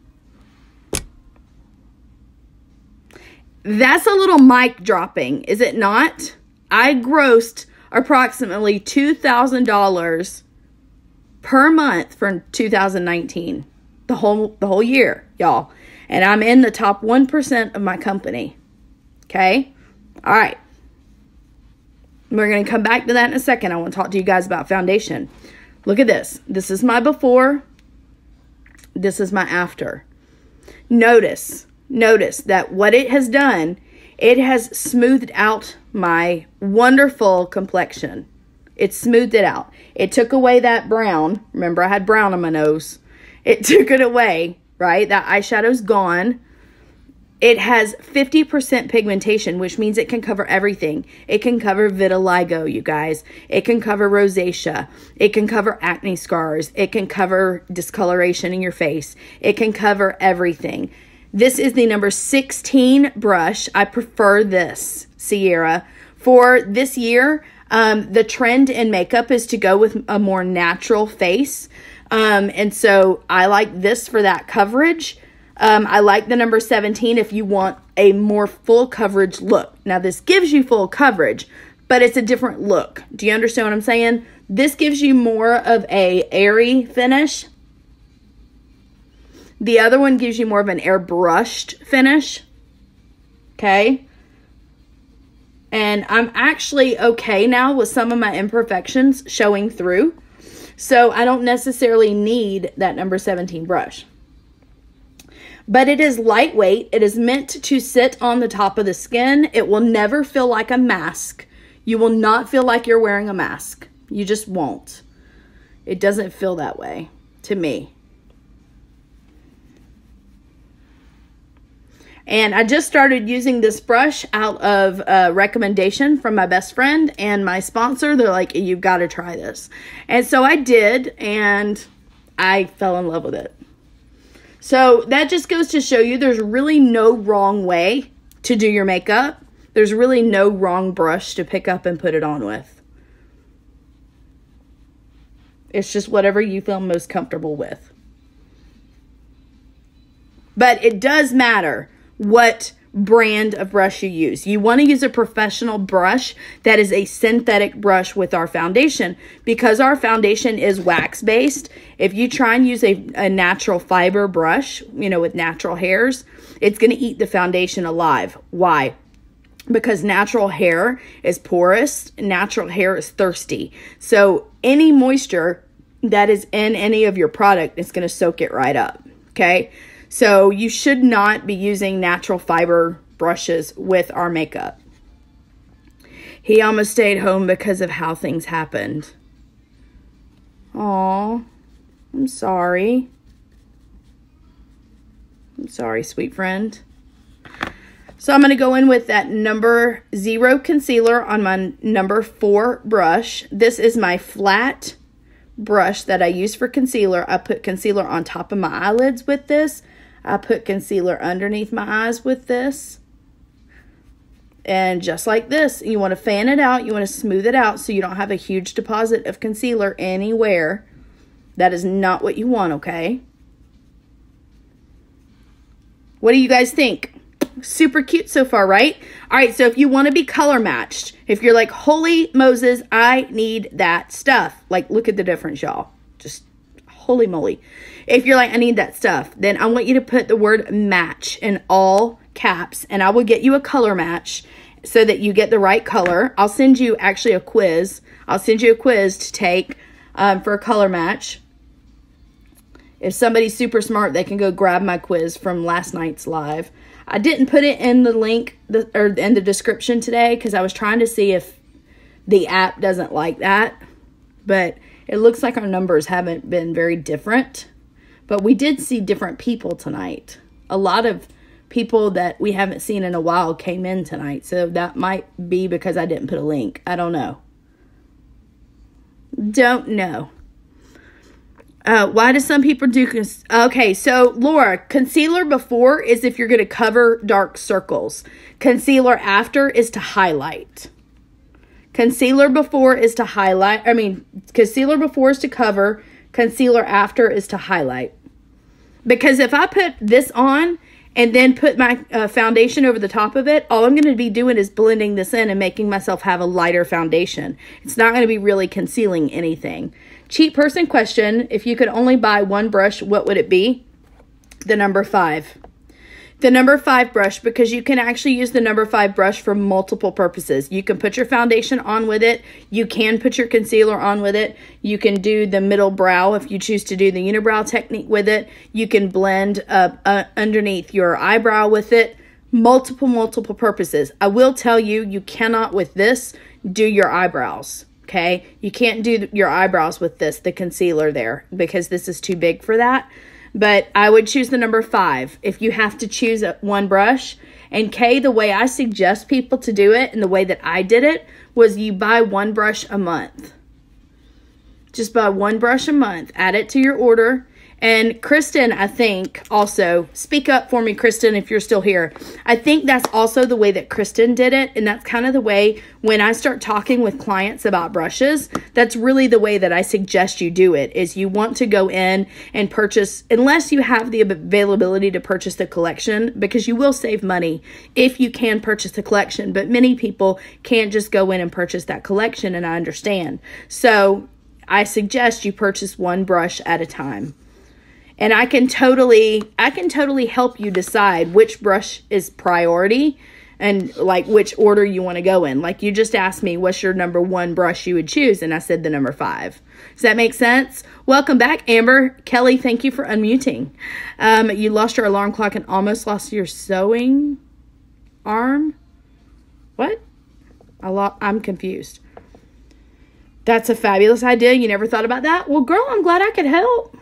That's a little mic dropping, is it not? I grossed approximately two thousand dollars per month for two thousand nineteen. The whole, the whole year, y'all. And I'm in the top one percent of my company. Okay? All right. We're going to come back to that in a second. I want to talk to you guys about foundation. Look at this. This is my before. This is my after. Notice, notice that what it has done, it has smoothed out my wonderful complexion. It smoothed it out. It took away that brown. Remember, I had brown on my nose. It took it away, right? That eyeshadow's gone. It has fifty percent pigmentation, which means it can cover everything. It can cover vitiligo, you guys. It can cover rosacea. It can cover acne scars. It can cover discoloration in your face. It can cover everything. This is the number sixteen brush. I prefer this, Sierra. For this year, um, the trend in makeup is to go with a more natural face. Um, and so I like this for that coverage. Um, I like the number seventeen if you want a more full coverage look. Now, this gives you full coverage, but it's a different look. Do you understand what I'm saying? This gives you more of a airy finish. The other one gives you more of an airbrushed finish. Okay? And I'm actually okay now with some of my imperfections showing through. So I don't necessarily need that number seventeen brush. But it is lightweight. It is meant to sit on the top of the skin. It will never feel like a mask. You will not feel like you're wearing a mask. You just won't. It doesn't feel that way to me. And I just started using this brush out of a recommendation from my best friend and my sponsor. They're like, you've got to try this. And so I did, and I fell in love with it. So that just goes to show you there's really no wrong way to do your makeup. There's really no wrong brush to pick up and put it on with. It's just whatever you feel most comfortable with. But it does matter what brand of brush you use. You want to use a professional brush that is a synthetic brush with our foundation, because our foundation is wax based. If you try and use a, a natural fiber brush, you know, with natural hairs, it's going to eat the foundation alive. Why? Because natural hair is porous, natural hair is thirsty. So any moisture that is in any of your product is going to soak it right up. Okay? So you should not be using natural fiber brushes with our makeup. He almost stayed home because of how things happened. Aw, I'm sorry. I'm sorry, sweet friend. So I'm going to go in with that number zero concealer on my number four brush. This is my flat brush that I use for concealer. I put concealer on top of my eyelids with this. I put concealer underneath my eyes with this. And just like this, you want to fan it out. You want to smooth it out so you don't have a huge deposit of concealer anywhere. That is not what you want, okay? What do you guys think? Super cute so far, right? All right, so if you want to be color matched, if you're like, holy Moses, I need that stuff. Like, look at the difference, y'all. Just holy moly. If you're like, I need that stuff, then I want you to put the word match in all caps, and I will get you a color match so that you get the right color. I'll send you actually a quiz. I'll send you a quiz to take um, for a color match. If somebody's super smart, they can go grab my quiz from last night's live. I didn't put it in the link the, or in the description today because I was trying to see if the app doesn't like that. But it looks like our numbers haven't been very different. But we did see different people tonight. A lot of people that we haven't seen in a while came in tonight. So that might be because I didn't put a link. I don't know. Don't know. Uh, why do some people do... Cons okay, so Laura, concealer before is if you're going to cover dark circles. Concealer after is to highlight. Concealer before is to highlight. I mean, concealer before is to cover. Concealer after is to highlight. Because if I put this on and then put my uh, foundation over the top of it, all I'm going to be doing is blending this in and making myself have a lighter foundation. It's not going to be really concealing anything. Cheap person question, if you could only buy one brush, what would it be? The number five. The number five brush, because you can actually use the number five brush for multiple purposes. You can put your foundation on with it. You can put your concealer on with it. You can do the middle brow if you choose to do the unibrow technique with it. You can blend up uh, underneath your eyebrow with it. Multiple, multiple purposes. I will tell you, you cannot with this do your eyebrows. Okay? You can't do your eyebrows with this, the concealer there, because this is too big for that. But I would choose the number five if you have to choose one brush. And Kay, the way I suggest people to do it and the way that I did it was you buy one brush a month. Just buy one brush a month. Add it to your order. And Kristen, I think, also, speak up for me, Kristen, if you're still here. I think that's also the way that Kristen did it. And that's kind of the way when I start talking with clients about brushes, that's really the way that I suggest you do it, is you want to go in and purchase, unless you have the availability to purchase the collection, because you will save money if you can purchase the collection. But many people can't just go in and purchase that collection, and I understand. So I suggest you purchase one brush at a time. And I can totally, I can totally help you decide which brush is priority and like which order you want to go in. Like you just asked me, what's your number one brush you would choose? And I said the number five. Does that make sense? Welcome back, Amber. Kelly, thank you for unmuting. Um, you lost your alarm clock and almost lost your sewing arm. What? I lo- I'm confused. That's a fabulous idea. You never thought about that? Well, girl, I'm glad I could help.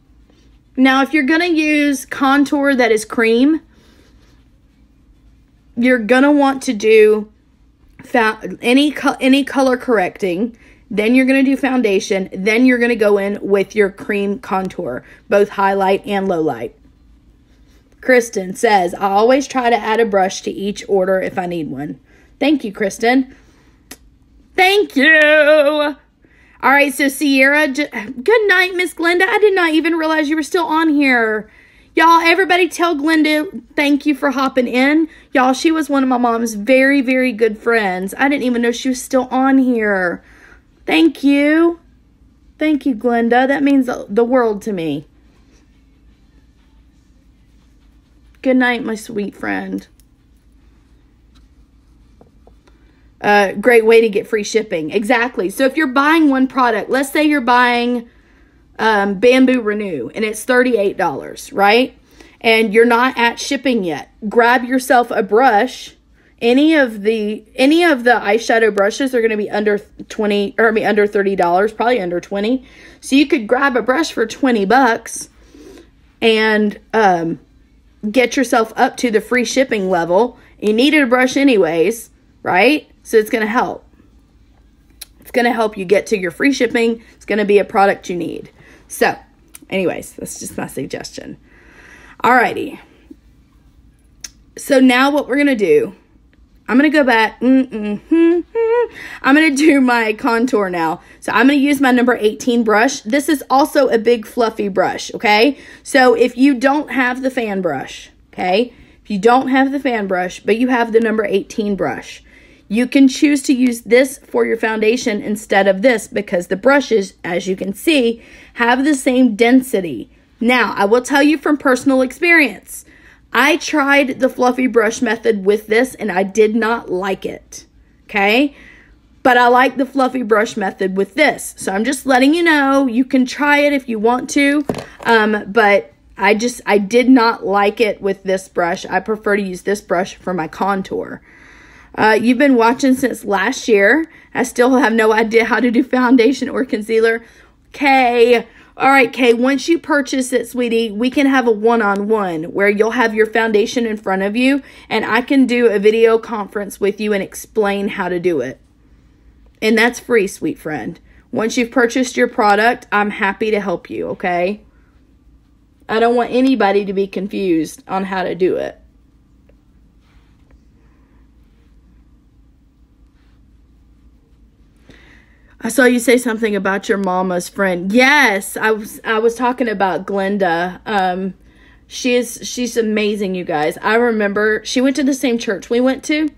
Now, if you're going to use contour that is cream, you're going to want to do any, any color correcting. Then you're going to do foundation. Then you're going to go in with your cream contour, both highlight and low light. Kristen says, I always try to add a brush to each order if I need one. Thank you, Kristen. Thank you. All right, so Sierra, good night, Miss Glenda. I did not even realize you were still on here. Y'all, everybody tell Glenda thank you for hopping in. Y'all, she was one of my mom's very, very good friends. I didn't even know she was still on here. Thank you. Thank you, Glenda. That means the world to me. Good night, my sweet friend. Uh, great way to get free shipping. Exactly. So if you're buying one product, let's say you're buying um, Bamboo Renew and it's thirty-eight dollars, right? And you're not at shipping yet. Grab yourself a brush. Any of the any of the eyeshadow brushes are going to be under twenty or I mean under thirty dollars, probably under twenty. So you could grab a brush for twenty bucks and um, get yourself up to the free shipping level. You needed a brush anyways, right? So it's going to help. It's going to help you get to your free shipping. It's going to be a product you need. So, anyways, that's just my suggestion. Alrighty. So now what we're going to do, I'm going to go back. Mm-mm, I'm going to do my contour now. So I'm going to use my number eighteen brush. This is also a big fluffy brush, okay? So if you don't have the fan brush, okay? If you don't have the fan brush, but you have the number eighteen brush, you can choose to use this for your foundation instead of this because the brushes, as you can see, have the same density. Now, I will tell you from personal experience, I tried the fluffy brush method with this and I did not like it, okay? But I like the fluffy brush method with this. So I'm just letting you know, you can try it if you want to, um, but I just, I did not like it with this brush. I prefer to use this brush for my contour. Uh, you've been watching since last year. I still have no idea how to do foundation or concealer. Kay, all right, Kay, once you purchase it, sweetie, we can have a one-on-one where you'll have your foundation in front of you and I can do a video conference with you and explain how to do it. And that's free, sweet friend. Once you've purchased your product, I'm happy to help you, okay? I don't want anybody to be confused on how to do it. I saw you say something about your mama's friend. Yes, I was I was talking about Glenda. Um, she is she's amazing, you guys. I remember she went to the same church we went to,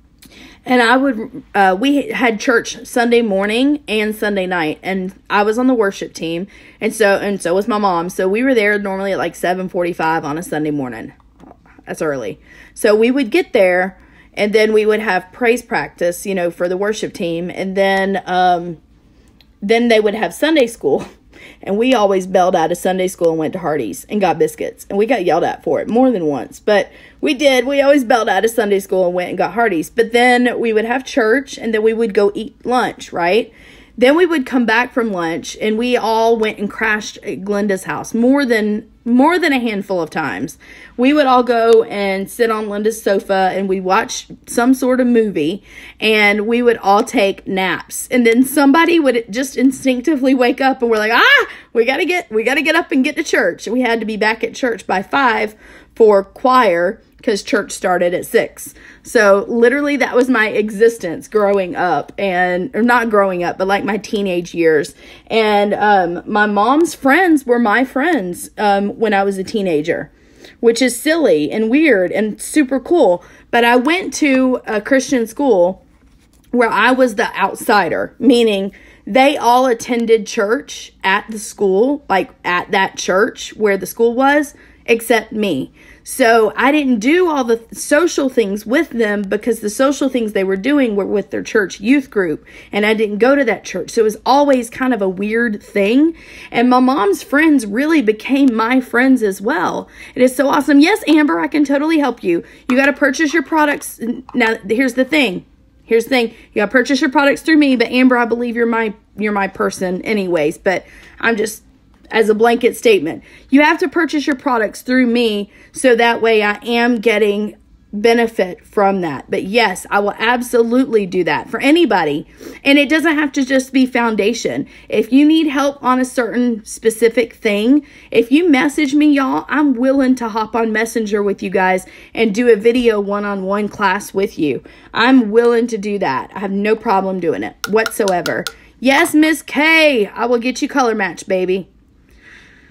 and I would uh, we had church Sunday morning and Sunday night, and I was on the worship team, and so and so was my mom. So we were there normally at like seven forty-five on a Sunday morning. That's early. So we would get there. And then we would have praise practice, you know, for the worship team. And then um, then they would have Sunday school. And we always bailed out of Sunday school and went to Hardee's and got biscuits. And we got yelled at for it more than once. But we did. We always bailed out of Sunday school and went and got Hardee's. But then we would have church and then we would go eat lunch, right? Then we would come back from lunch and we all went and crashed at Glenda's house more than more than a handful of times. We would all go and sit on Linda's sofa and we watch some sort of movie and we would all take naps. And then somebody would just instinctively wake up and we're like, ah, we gotta get we gotta get up and get to church. We had to be back at church by five for choir because church started at six. So literally that was my existence growing up, and or not growing up, but like my teenage years. And um, my mom's friends were my friends um, when I was a teenager, which is silly and weird and super cool. But I went to a Christian school where I was the outsider, meaning they all attended church at the school, like at that church where the school was, except me. So I didn't do all the social things with them because the social things they were doing were with their church youth group. And I didn't go to that church. So it was always kind of a weird thing. And my mom's friends really became my friends as well. It is so awesome. Yes, Amber, I can totally help you. You got to purchase your products. Now, here's the thing. Here's the thing. You got to purchase your products through me. But Amber, I believe you're my, you're my person anyways. But I'm just... as a blanket statement, you have to purchase your products through me so that way I am getting benefit from that. But yes, I will absolutely do that for anybody. And it doesn't have to just be foundation. If you need help on a certain specific thing, if you message me, y'all, I'm willing to hop on Messenger with you guys and do a video one-on-one class with you. I'm willing to do that. I have no problem doing it whatsoever. Yes, Miss K, I will get you color match, baby.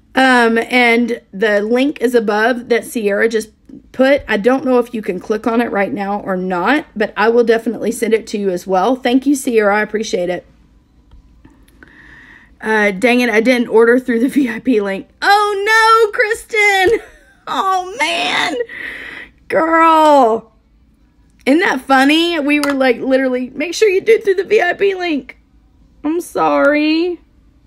Um, and the link is above that Sierra just put. I don't know if you can click on it right now or not, but I will definitely send it to you as well. Thank you, Sierra. I appreciate it. Uh, dang it, I didn't order through the V I P link. Oh no, Kristen! Oh man! Girl! Isn't that funny? We were like, literally, make sure you do it through the V I P link. I'm sorry.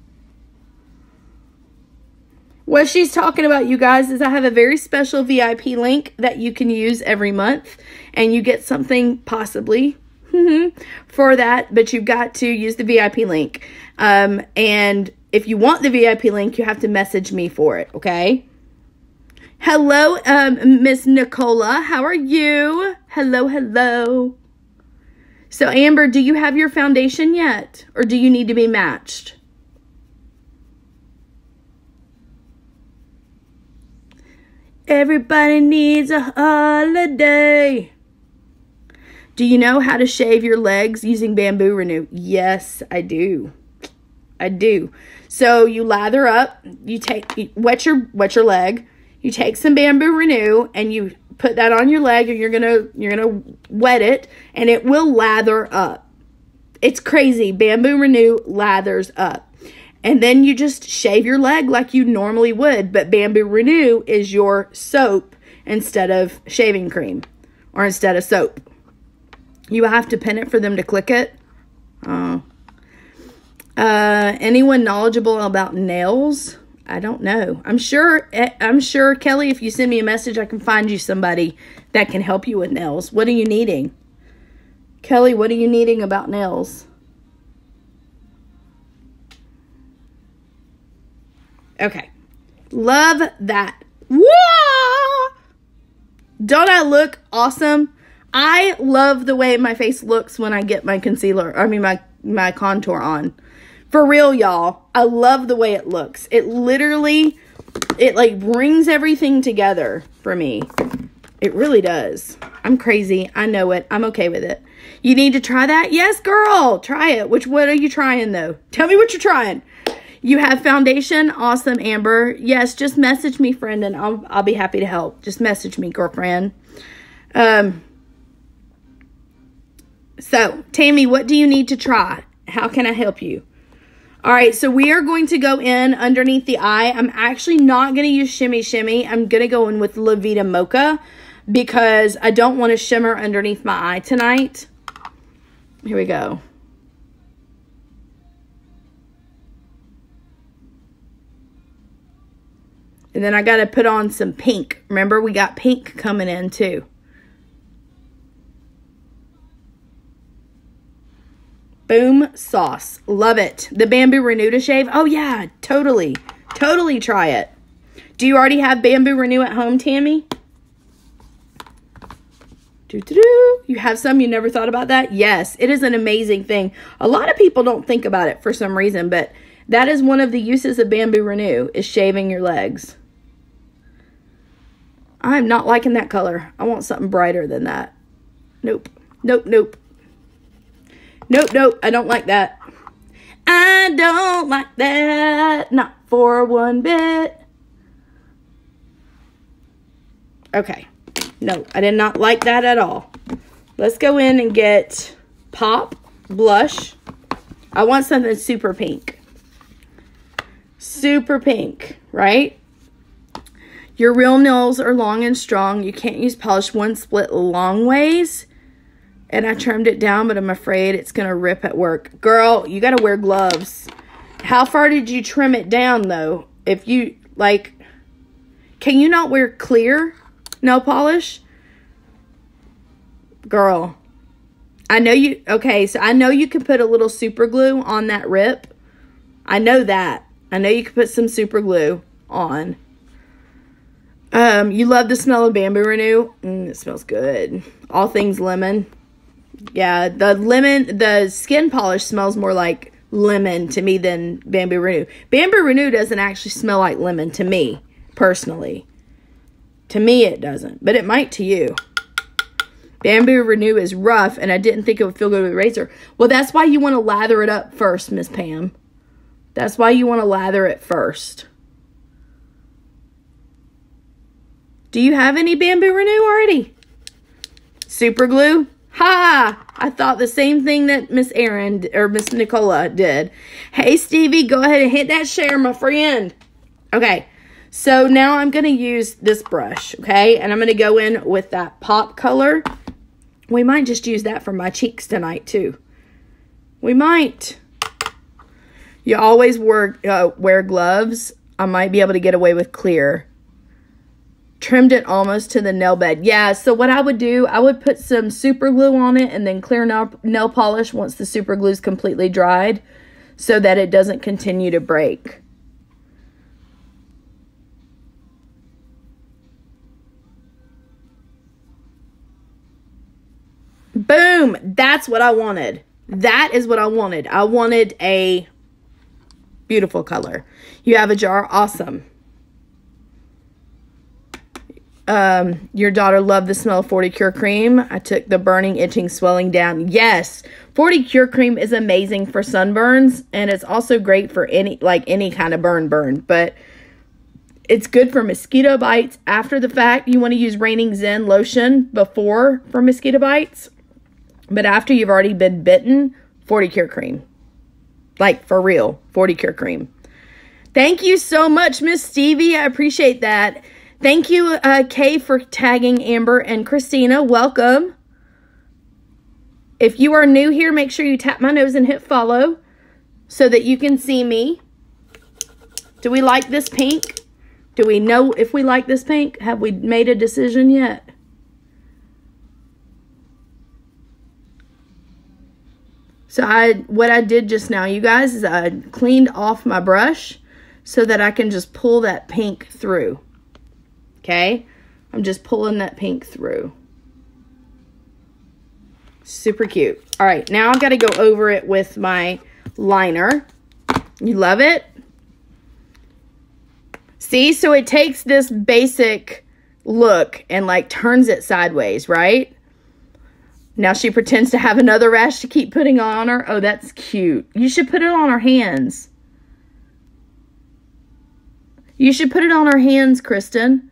What she's talking about, you guys, is I have a very special V I P link that you can use every month. And you get something, possibly, for that. But you've got to use the V I P link. Um, and if you want the V I P link, you have to message me for it, okay? Hello, um, Miss Nicola. How are you? Hello, hello. So, Amber, do you have your foundation yet? Or do you need to be matched? Everybody needs a holiday. Do you know how to shave your legs using Bamboo Renew? Yes, I do. I do. So you lather up, you take, you wet your, wet your leg, you take some Bamboo Renew and you put that on your leg and you're going to, you're going to wet it and it will lather up. It's crazy. Bamboo Renew lathers up. And then you just shave your leg like you normally would. But Bamboo Renew is your soap instead of shaving cream. Or instead of soap. You have to pin it for them to click it. Oh. Uh, anyone knowledgeable about nails? I don't know. I'm sure, I'm sure, Kelly, if you send me a message, I can find you somebody that can help you with nails. What are you needing? Kelly, what are you needing about nails? Okay. Love that. Whoa! Don't I look awesome? I love the way my face looks when I get my concealer, I mean my, my contour on. For real, y'all. I love the way it looks. It literally, it like brings everything together for me. It really does. I'm crazy. I know it. I'm okay with it. You need to try that? Yes, girl. Try it. Which, what are you trying though? Tell me what you're trying. You have foundation? Awesome, Amber. Yes, just message me, friend, and I'll, I'll be happy to help. Just message me, girlfriend. Um. So, Tammy, what do you need to try? How can I help you? All right, so we are going to go in underneath the eye. I'm actually not going to use Shimmy Shimmy. I'm going to go in with La Vida Mocha because I don't want to shimmer underneath my eye tonight. Here we go. And then I got to put on some pink. Remember, we got pink coming in too. Boom sauce. Love it. The Bamboo Renew to shave. Oh, yeah. Totally. Totally try it. Do you already have Bamboo Renew at home, Tammy? Doo-doo-doo. You have some? You never thought about that? Yes. It is an amazing thing. A lot of people don't think about it for some reason, but that is one of the uses of Bamboo Renew is shaving your legs. I'm not liking that color. I want something brighter than that. Nope. Nope, nope. Nope, nope. I don't like that. I don't like that. Not for one bit. Okay. No, I did not like that at all. Let's go in and get Pop Blush. I want something super pink. Super pink, right? Your real nails are long and strong. You can't use polish one split long ways. And I trimmed it down, but I'm afraid it's going to rip at work. Girl, you got to wear gloves. How far did you trim it down, though? If you, like, can you not wear clear nail polish? Girl, I know you, okay, so I know you can put a little super glue on that rip. I know that. I know you can put some super glue on. Um, you love the smell of Bamboo Renew? Mm, it smells good. All things lemon. Yeah, the lemon, the skin polish smells more like lemon to me than Bamboo Renew. Bamboo Renew doesn't actually smell like lemon to me, personally. To me, it doesn't, but it might to you. Bamboo Renew is rough, and I didn't think it would feel good with a razor. Well, that's why you want to lather it up first, Miss Pam. That's why you want to lather it first. Do you have any Bamboo Renew already? Super glue? Ha! I thought the same thing that Miss Erin or Miss Nicola did. Hey, Stevie, go ahead and hit that share, my friend. Okay, so now I'm going to use this brush, okay? And I'm going to go in with that pop color. We might just use that for my cheeks tonight, too. We might. You always wear, uh, wear gloves. I might be able to get away with clear. Trimmed it almost to the nail bed. Yeah, so what I would do, I would put some super glue on it and then clear nail, nail polish once the super glue is completely dried so that it doesn't continue to break. Boom! That's what I wanted. That is what I wanted. I wanted a beautiful color. You have a jar? Awesome. Um, your daughter loved the smell of forty Cure Cream. I took the burning, itching, swelling down. Yes, forty Cure Cream is amazing for sunburns, and it's also great for any, like any kind of burn burn, but it's good for mosquito bites. After the fact, you want to use Reigning Zen lotion before for mosquito bites, but after you've already been bitten, forty Cure Cream. Like, for real, forty Cure Cream. Thank you so much, Miss Stevie. I appreciate that. Thank you, uh, Kay, for tagging Amber and Christina. Welcome. If you are new here, make sure you tap my nose and hit follow so that you can see me. Do we like this pink? Do we know if we like this pink? Have we made a decision yet? So I, what I did just now, you guys, is I cleaned off my brush so that I can just pull that pink through. Okay, I'm just pulling that pink through. Super cute. All right, now I've got to go over it with my liner. You love it? See, so it takes this basic look and like turns it sideways, right? Now she pretends to have another rash to keep putting on her. Oh, that's cute. You should put it on her hands. You should put it on her hands, Kristen.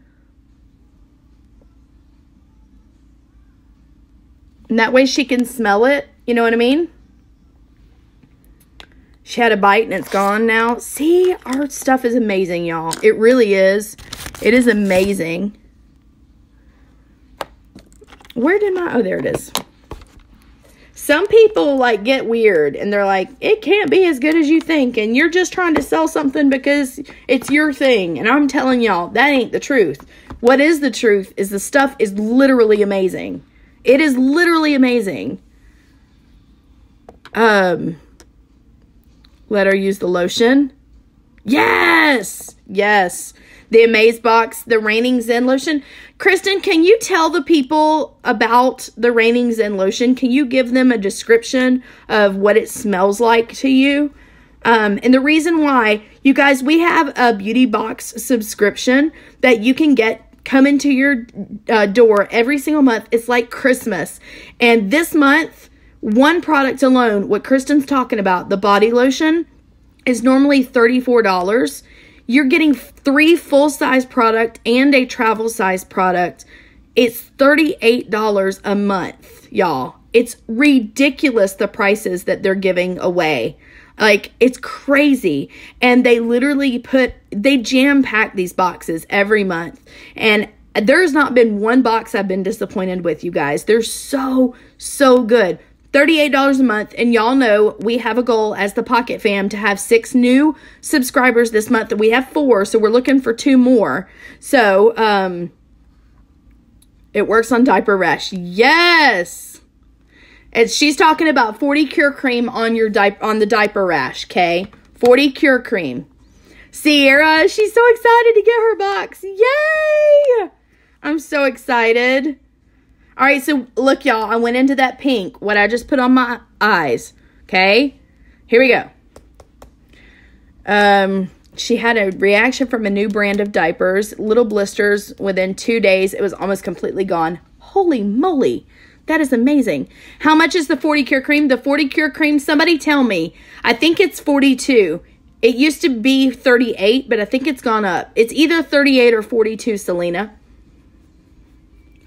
And that way she can smell it. You know what I mean? She had a bite and it's gone now. See, our stuff is amazing, y'all. It really is. It is amazing. Where did my... Oh, there it is. Some people, like, get weird. And they're like, it can't be as good as you think. And you're just trying to sell something because it's your thing. And I'm telling y'all, that ain't the truth. What is the truth is the stuff is literally amazing. It is literally amazing. Um, let her use the lotion. Yes! Yes. The Amaze Box, the Reigning Zen lotion. Kristen, can you tell the people about the Reigning Zen lotion? Can you give them a description of what it smells like to you? Um, and the reason why, you guys, we have a beauty box subscription that you can get come into your uh, door every single month. It's like Christmas. And this month, one product alone, what Kristen's talking about, the body lotion, is normally thirty-four dollars. You're getting three full-size product and a travel-size product. It's thirty-eight dollars a month, y'all. It's ridiculous, the prices that they're giving away. Like, it's crazy. And they literally put, they jam-pack these boxes every month. And there's not been one box I've been disappointed with, you guys. They're so, so good. thirty-eight dollars a month. And y'all know we have a goal as the Pocket Fam to have six new subscribers this month. And we have four, so we're looking for two more. So, um, it works on diaper rash. Yes! And she's talking about forty Cure Cream on your diaper, on the diaper rash, okay? forty Cure Cream. Sierra, she's so excited to get her box. Yay! I'm so excited. All right, so look, y'all. I went into that pink, what I just put on my eyes, okay? Here we go. Um, she had a reaction from a new brand of diapers. Little blisters. Within two days, it was almost completely gone. Holy moly. That is amazing. How much is the forty Cure Cream? The forty Cure Cream, somebody tell me. I think it's forty-two. It used to be thirty-eight, but I think it's gone up. It's either thirty-eight or forty-two, Selena.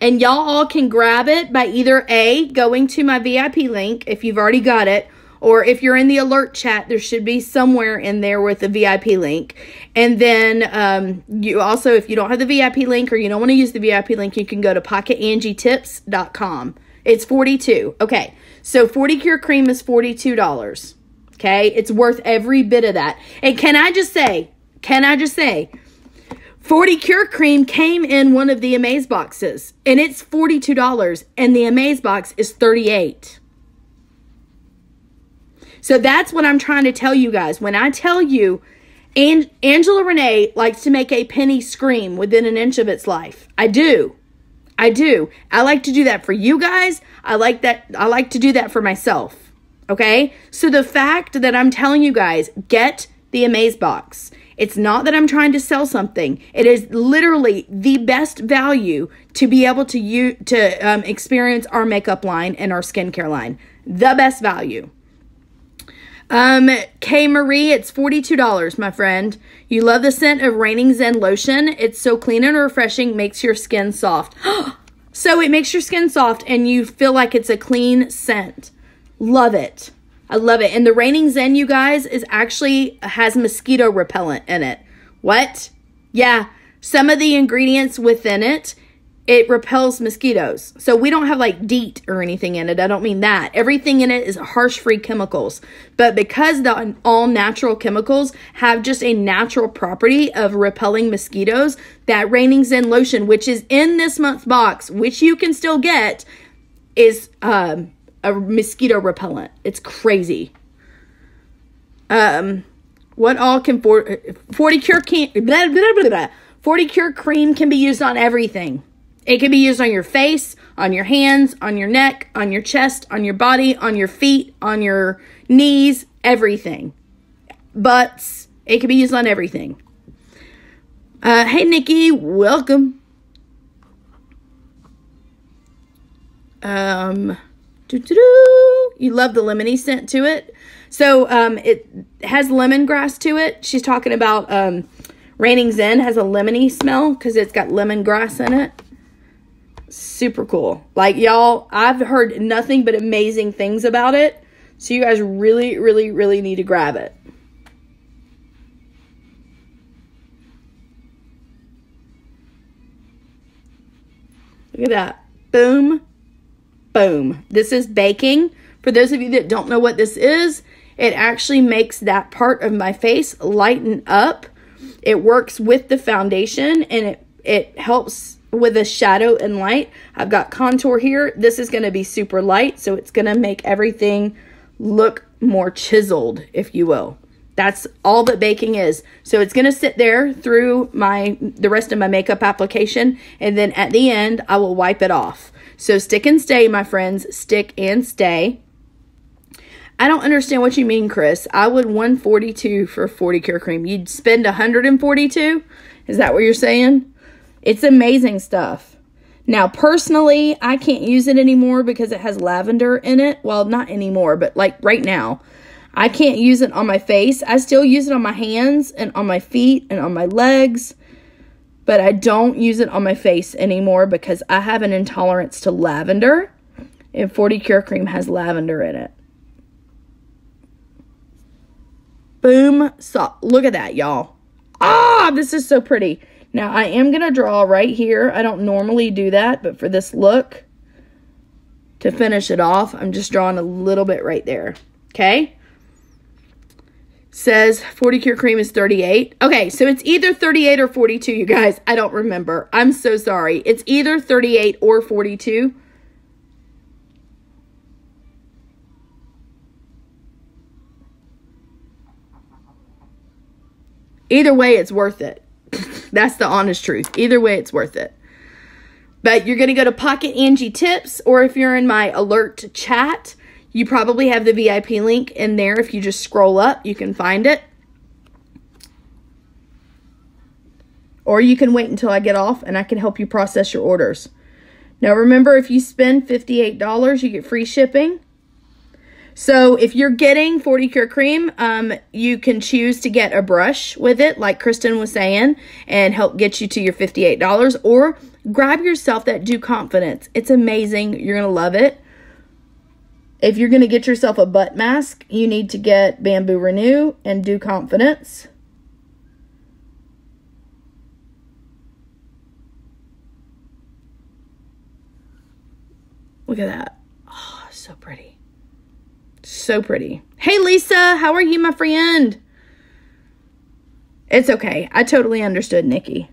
And y'all all can grab it by either A, going to my V I P link if you've already got it, or if you're in the alert chat, there should be somewhere in there with the V I P link. And then um, you also, if you don't have the V I P link or you don't want to use the V I P link, you can go to pocket angie tips dot com. It's forty-two dollars. Okay, so forty Cure Cream is forty-two dollars. Okay, it's worth every bit of that. And can I just say, can I just say, forty Cure Cream came in one of the Amaze boxes, and it's forty-two dollars, and the Amaze box is thirty-eight dollars. So that's what I'm trying to tell you guys. When I tell you, An- Angela Renee likes to make a penny scream within an inch of its life. I do. I do. I like to do that for you guys. I like that. I like to do that for myself. Okay? So the fact that I'm telling you guys, get the Amaze box. It's not that I'm trying to sell something. It is literally the best value to be able to use, to um, experience our makeup line and our skincare line. The best value. Um, K Marie, it's forty-two dollars, my friend. You love the scent of Raining Zen lotion. It's so clean and refreshing, makes your skin soft. So it makes your skin soft and you feel like it's a clean scent. Love it. I love it. And the Raining Zen, you guys, is actually has mosquito repellent in it. What? Yeah. Some of the ingredients within it, it repels mosquitoes. So we don't have like DEET or anything in it. I don't mean that. Everything in it is harsh-free chemicals. But because the all-natural chemicals have just a natural property of repelling mosquitoes, that Raining Zen lotion, which is in this month's box, which you can still get, is um, a mosquito repellent. It's crazy. Um, what all can for, forty Cure can, blah, blah, blah, blah. forty Cure Cream can be used on everything. It can be used on your face, on your hands, on your neck, on your chest, on your body, on your feet, on your knees, everything. Butts. It can be used on everything. Uh, hey, Nikki. Welcome. Um, doo-doo-doo. You love the lemony scent to it. So um, it has lemongrass to it. She's talking about um, Raining Zen has a lemony smell because it's got lemongrass in it. Super cool. Like, y'all, I've heard nothing but amazing things about it. So you guys really, really, really need to grab it. Look at that. Boom. Boom. This is baking. For those of you that don't know what this is, it actually makes that part of my face lighten up. It works with the foundation and it, it helps with the shadow and light. I've got contour here. This is going to be super light, so it's going to make everything look more chiseled, if you will. That's all that baking is. So it's going to sit there through my the rest of my makeup application, and then at the end, I will wipe it off. So stick and stay, my friends. Stick and stay. I don't understand what you mean, Chris. I would one hundred forty-two dollars for forty Cure Cream. You'd spend one hundred forty-two dollars? Is that what you're saying? It's amazing stuff. Now, personally, I can't use it anymore because it has lavender in it. Well, not anymore, but like right now. I can't use it on my face. I still use it on my hands and on my feet and on my legs. But I don't use it on my face anymore because I have an intolerance to lavender. And forty Cure Cream has lavender in it. Boom. So, look at that, y'all. Ah, this is so pretty. Now, I am going to draw right here. I don't normally do that, but for this look, to finish it off, I'm just drawing a little bit right there. Okay? Says forty Cure Cream is thirty-eight. Okay, so it's either thirty-eight or forty-two, you guys. I don't remember. I'm so sorry. It's either thirty-eight or forty-two. Either way, it's worth it. That's the honest truth. Either way, it's worth it. But you're going to go to Pocket Angie Tips, or if you're in my alert chat, you probably have the V I P link in there. If you just scroll up, you can find it. Or you can wait until I get off and I can help you process your orders. Now remember, if you spend fifty-eight dollars, you get free shipping. So if you're getting forty Cure Cream, um, you can choose to get a brush with it, like Kristen was saying, and help get you to your fifty-eight dollars. Or grab yourself that Dew Confidence. It's amazing. You're going to love it. If you're going to get yourself a butt mask, you need to get Bamboo Renew and Dew Confidence. Look at that. Oh, so pretty. So pretty. Hey, Lisa. How are you, my friend? It's okay. I totally understood, Nikki.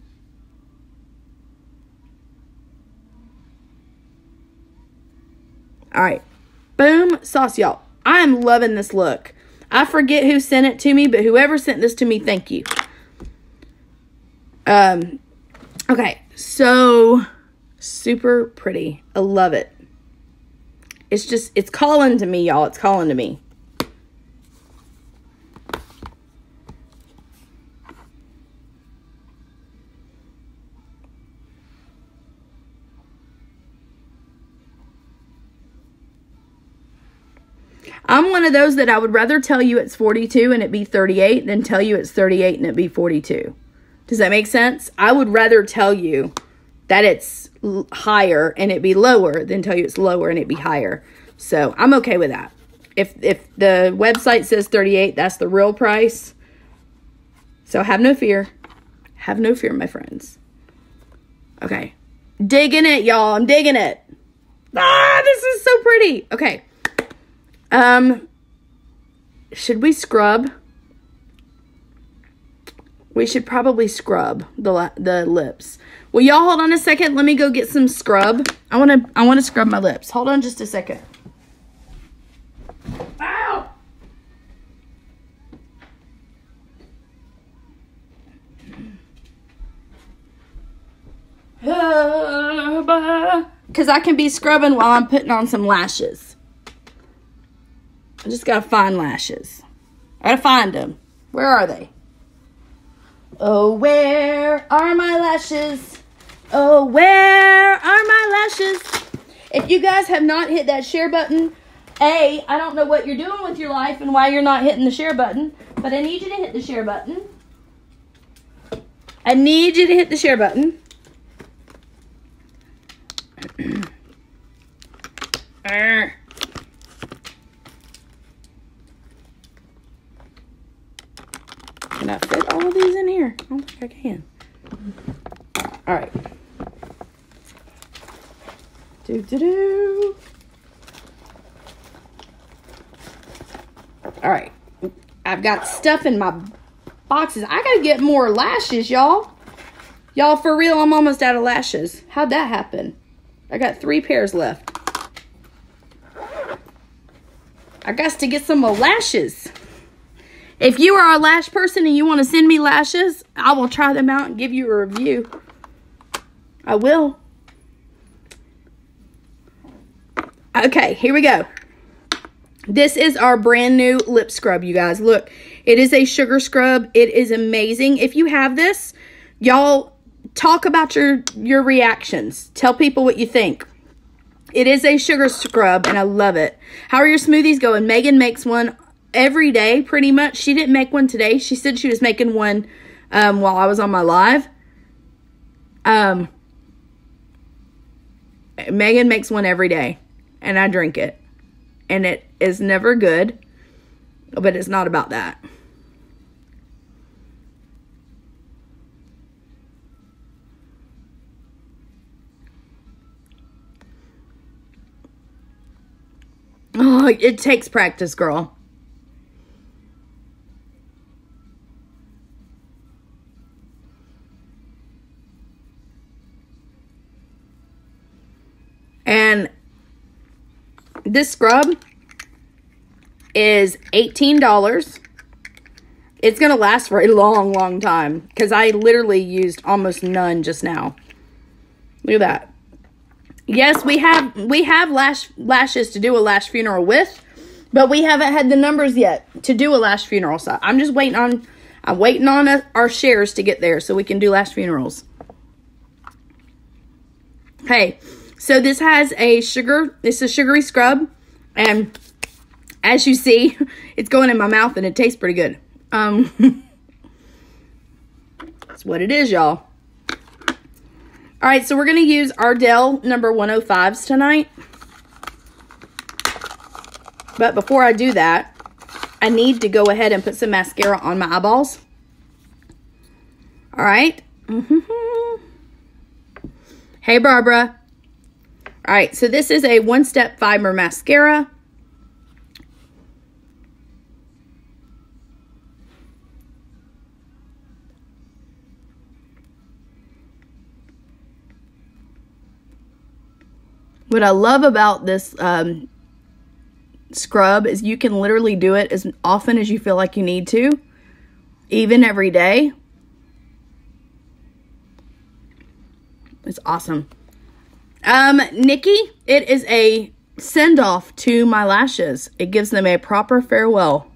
All right. Boom. Sauce, y'all. I am loving this look. I forget who sent it to me, but whoever sent this to me, thank you. Um. Okay. So, super pretty. I love it. It's just, it's calling to me, y'all. It's calling to me. I'm one of those that I would rather tell you it's forty-two and it be thirty-eight than tell you it's thirty-eight and it be forty-two. Does that make sense? I would rather tell you that it's higher and it be lower than tell you it's lower and it be higher. So I'm okay with that. If if the website says thirty-eight, that's the real price. So have no fear. Have no fear, my friends. Okay. Digging it, y'all. I'm digging it. Ah, this is so pretty. Okay. Um, should we scrub? We should probably scrub the the lips. Will y'all hold on a second? Let me go get some scrub. I want to I want to scrub my lips. Hold on just a second. Ow! Because I can be scrubbing while I'm putting on some lashes. I just gotta find lashes. I gotta find them. Where are they? Oh, where are my lashes? Oh, where are my lashes? If you guys have not hit that share button, A, I don't know what you're doing with your life and why you're not hitting the share button, but I need you to hit the share button. I need you to hit the share button. Arr. Can I fit all of these in here? I don't think I can. All right. Do do do. All right. I've got stuff in my boxes. I gotta get more lashes, y'all. Y'all, for real, I'm almost out of lashes. How'd that happen? I got three pairs left. I got to get some more lashes. If you are a lash person and you want to send me lashes, I will try them out and give you a review. I will. Okay, here we go. This is our brand new lip scrub, you guys. Look, it is a sugar scrub. It is amazing. If you have this, y'all talk about your, your reactions. Tell people what you think. It is a sugar scrub, and I love it. How are your smoothies going? Megan makes one every day, pretty much. She didn't make one today. She said she was making one um, while I was on my live. Um, Megan makes one every day, and I drink it. And it is never good, but it's not about that. Oh, it takes practice, girl. And this scrub is eighteen dollars. It's going to last for a long, long time because I literally used almost none just now. Look at that. Yes, we have we have lash lashes to do a lash funeral with, but we haven't had the numbers yet to do a lash funeral. So I'm just waiting on I'm waiting on a, our shares to get there so we can do lash funerals. Okay, so this has a sugar. It's a sugary scrub, and As you see, it's going in my mouth and it tastes pretty good. Um, that's what it is, y'all. All right, so we're going to use Ardell number one oh fives tonight. But before I do that, I need to go ahead and put some mascara on my eyeballs. All right. Mm-hmm. Hey, Barbara. All right, so this is a One Step Fiber Mascara. What I love about this um, scrub is you can literally do it as often as you feel like you need to, even every day. It's awesome. Um, Nikki, it is a send-off to my lashes. It gives them a proper farewell.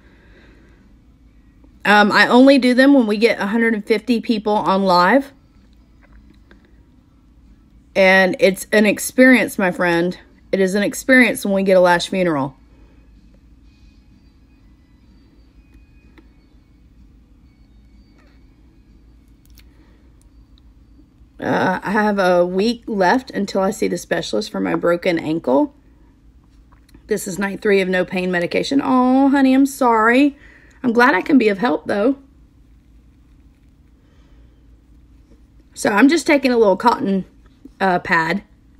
Um, I only do them when we get one hundred fifty people on live. And it's an experience, my friend. It is an experience when we get a lash funeral. Uh, I have a week left until I see the specialist for my broken ankle. This is night three of no pain medication. Oh, honey, I'm sorry. I'm glad I can be of help, though. So I'm just taking a little cotton Uh, pad.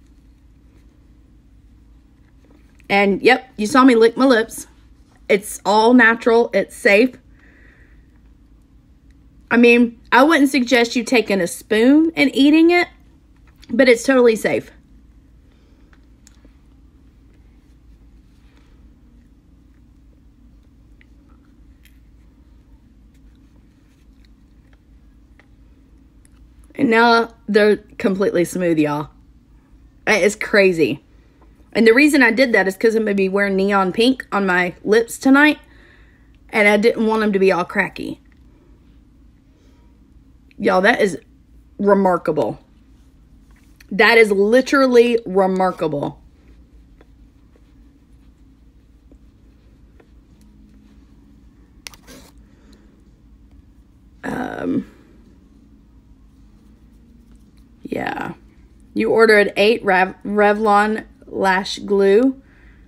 And yep, you saw me lick my lips. It's all natural. It's safe. I mean, I wouldn't suggest you taking a spoon and eating it, but it's totally safe. And now they're completely smooth, y'all. It's crazy. And the reason I did that is because I'm going to be wearing neon pink on my lips tonight. And I didn't want them to be all cracky. Y'all, that is remarkable. That is literally remarkable. Um... Yeah. You ordered eight Rev Revlon lash glue.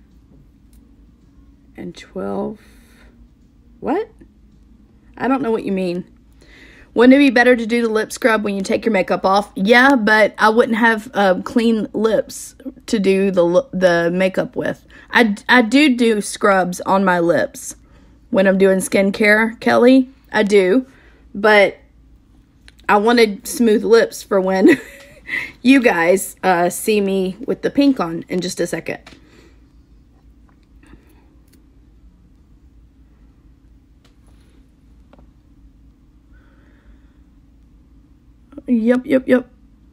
And twelve. What? I don't know what you mean. Wouldn't it be better to do the lip scrub when you take your makeup off? Yeah, but I wouldn't have uh, clean lips to do the the makeup with. I, I do do scrubs on my lips when I'm doing skincare, Kelly. I do. But I wanted smooth lips for when you guys uh, see me with the pink on in just a second. Yep, yep, yep.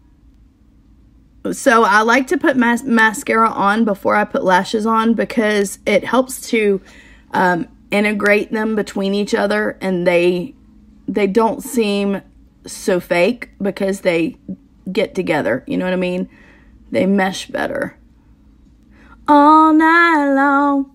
So I like to put mas mascara on before I put lashes on because it helps to um, integrate them between each other, and they they don't seem so fake because they get together. You know what I mean? They mesh better. All night long.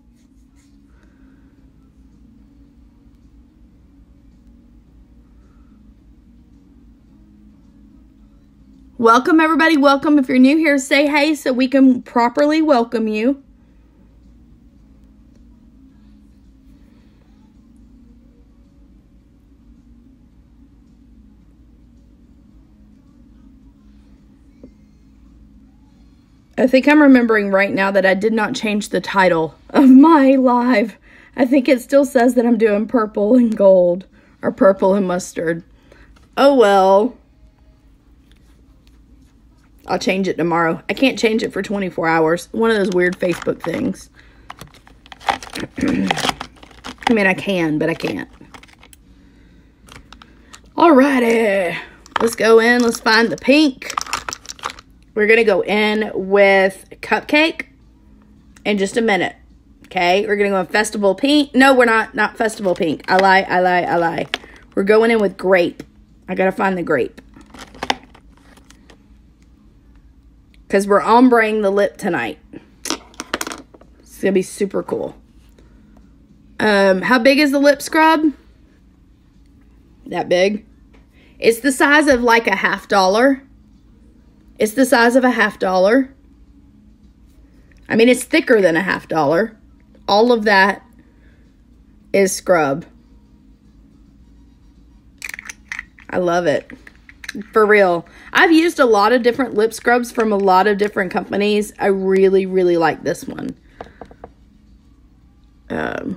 Welcome, everybody. Welcome. If you're new here, say hey so we can properly welcome you. I think I'm remembering right now that I did not change the title of my live. I think it still says that I'm doing purple and gold, or purple and mustard. Oh well. I'll change it tomorrow. I can't change it for twenty-four hours. One of those weird Facebook things. I mean, I can, but I can't. Alrighty. Let's go in. Let's find the pink. We're going to go in with Cupcake in just a minute. Okay? We're going to go in Festival Pink. No, we're not. Not Festival Pink. I lie, I lie, I lie. We're going in with Grape. I got to find the Grape. Because we're ombreing the lip tonight. It's going to be super cool. Um, how big is the lip scrub? That big. It's the size of like a half dollar. It's the size of a half dollar. I mean, it's thicker than a half dollar. All of that is scrub. I love it. For real. I've used a lot of different lip scrubs from a lot of different companies. I really, really like this one. Um,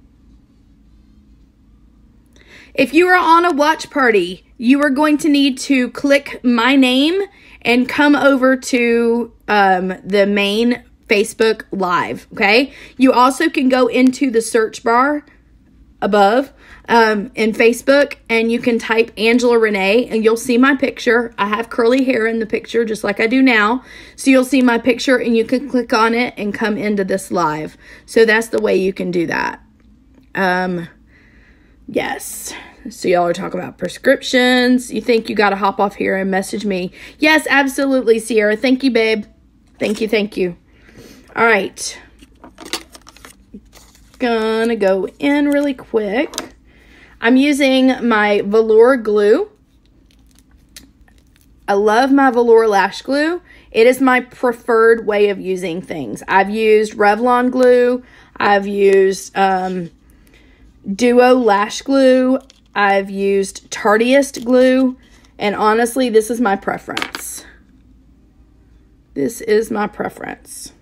if you are on a watch party, you are going to need to click my name and come over to um, the main Facebook Live, okay? You also can go into the search bar above um, in Facebook, and you can type Angela Renee, and you'll see my picture. I have curly hair in the picture, just like I do now. So you'll see my picture, and you can click on it and come into this live. So that's the way you can do that. Um, yes. So y'all are talking about prescriptions. You think you got to hop off here and message me? Yes, absolutely, Sierra. Thank you, babe. Thank you, thank you. All right. Gonna go in really quick. I'm using my velour glue. I love my velour lash glue. It is my preferred way of using things. I've used Revlon glue. I've used um, Duo lash glue. I've used Tarteist glue. And honestly, this is my preference. This is my preference.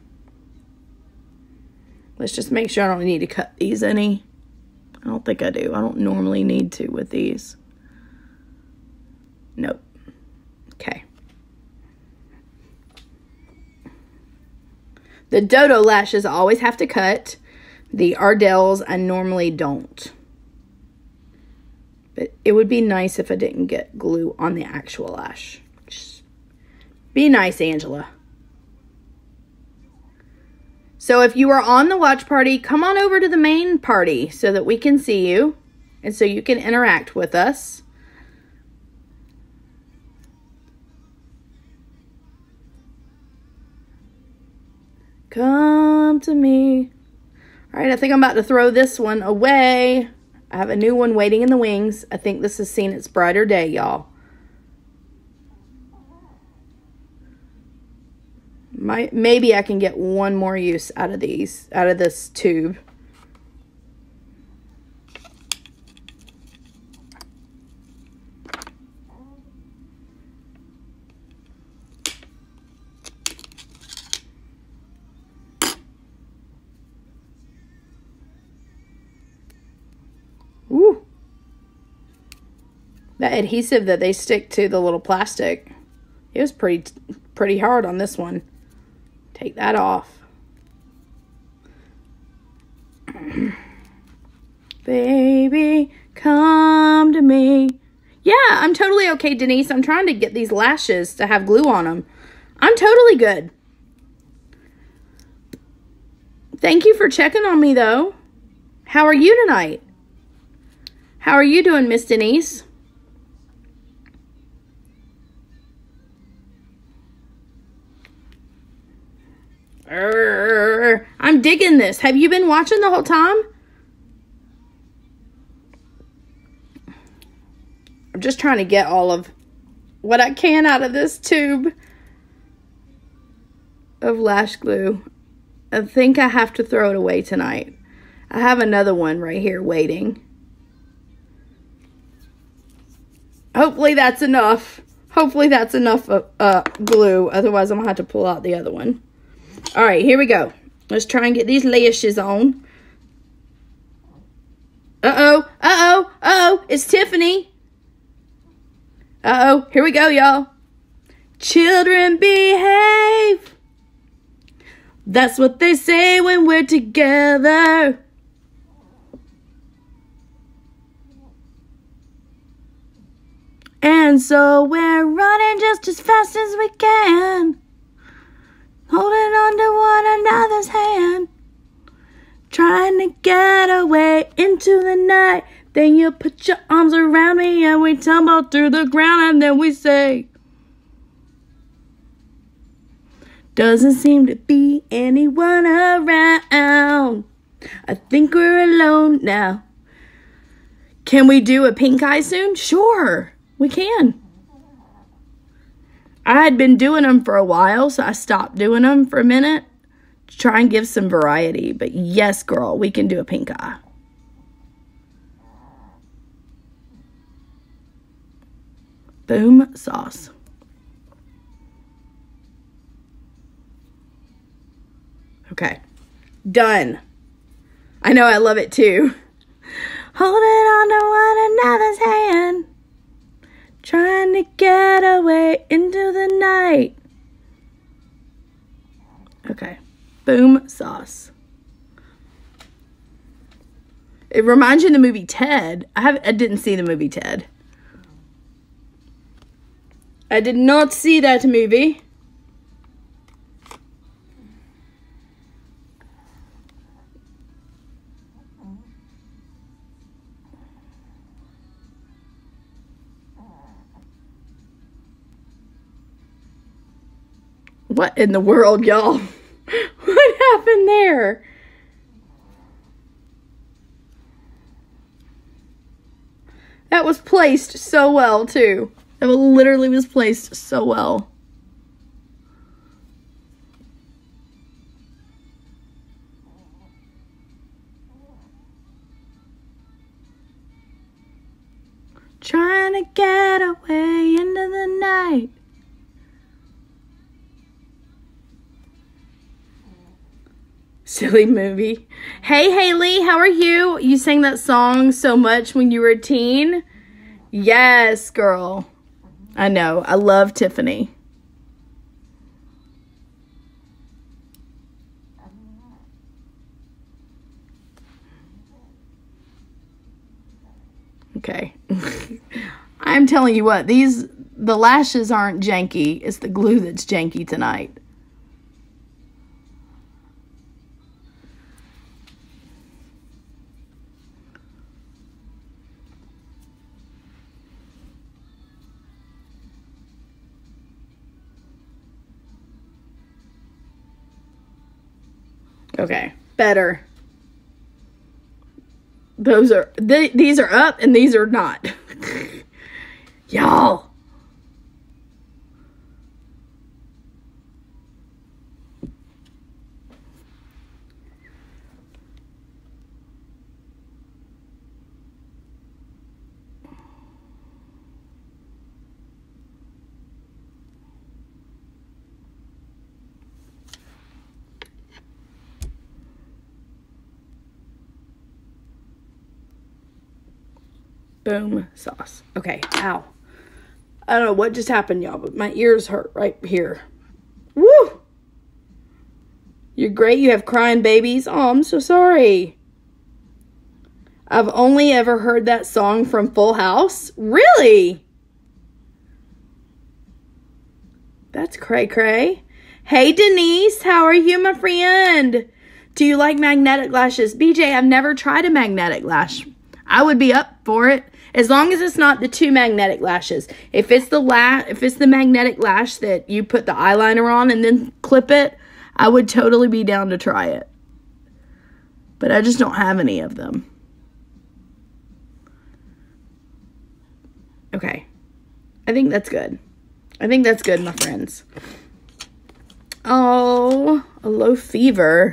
Let's just make sure I don't need to cut these any. I don't think I do. I don't normally need to with these. Nope. Okay. The Dodo lashes I always have to cut. The Ardell's I normally don't. But it would be nice if I didn't get glue on the actual lash. Just be nice, Angela. So if you are on the watch party, come on over to the main party so that we can see you and so you can interact with us. Come to me. All right, I think I'm about to throw this one away. I have a new one waiting in the wings. I think this has seen its brighter day, y'all. Might, maybe I can get one more use out of these, out of this tube. Ooh. That adhesive that they stick to the little plastic, it was pretty, pretty hard on this one. Take that off. Baby, come to me. Yeah, I'm totally okay, Denise. I'm trying to get these lashes to have glue on them. I'm totally good. Thank you for checking on me, though. How are you tonight? How are you doing, Miss Denise? Urgh, I'm digging this. Have you been watching the whole time? I'm just trying to get all of what I can out of this tube of lash glue. I think I have to throw it away tonight. I have another one right here waiting. Hopefully that's enough. Hopefully that's enough uh, uh, glue. Otherwise, I'm going to have to pull out the other one. All right, here we go. Let's try and get these lashes on. Uh-oh, uh-oh, uh-oh, it's Tiffany. Uh-oh, here we go, y'all. Children behave. That's what they say when we're together. And so we're running just as fast as we can, holding on to one another's hand, trying to get away into the night. Then you put your arms around me and we tumble through the ground, and then we say, doesn't seem to be anyone around. I think we're alone now. Can we do a pink eye soon? Sure, we can. I had been doing them for a while, so I stopped doing them for a minute to try and give some variety. But yes, girl, we can do a pink eye. Boom sauce. Okay, done. I know, I love it too. Holding on to one another's hand, trying to get away into the night. Okay, boom sauce. It reminds you of the movie Ted. I have I didn't see the movie Ted. I did not see that movie. What in the world, y'all? What happened there? That was placed so well, too. That literally was placed so well. Trying to get away into the night. Silly movie. Hey, Haley, how are you? You sang that song so much when you were a teen. Yes, girl. I know. I love Tiffany. Okay. I'm telling you what, these, the lashes aren't janky. It's the glue that's janky tonight. Okay, better. Those are, th these are up and these are not. Y'all. Boom sauce. Okay, ow. I don't know what just happened, y'all, but my ears hurt right here. Woo! You're great. You have crying babies. Oh, I'm so sorry. I've only ever heard that song from Full House. Really? That's cray cray. Hey, Denise. How are you, my friend? Do you like magnetic lashes? B J, I've never tried a magnetic lash. I would be up for it. As long as it's not the two magnetic lashes. If it's the la if it's the magnetic lash that you put the eyeliner on and then clip it, I would totally be down to try it. But I just don't have any of them. Okay. I think that's good. I think that's good, my friends. Oh, a low fever.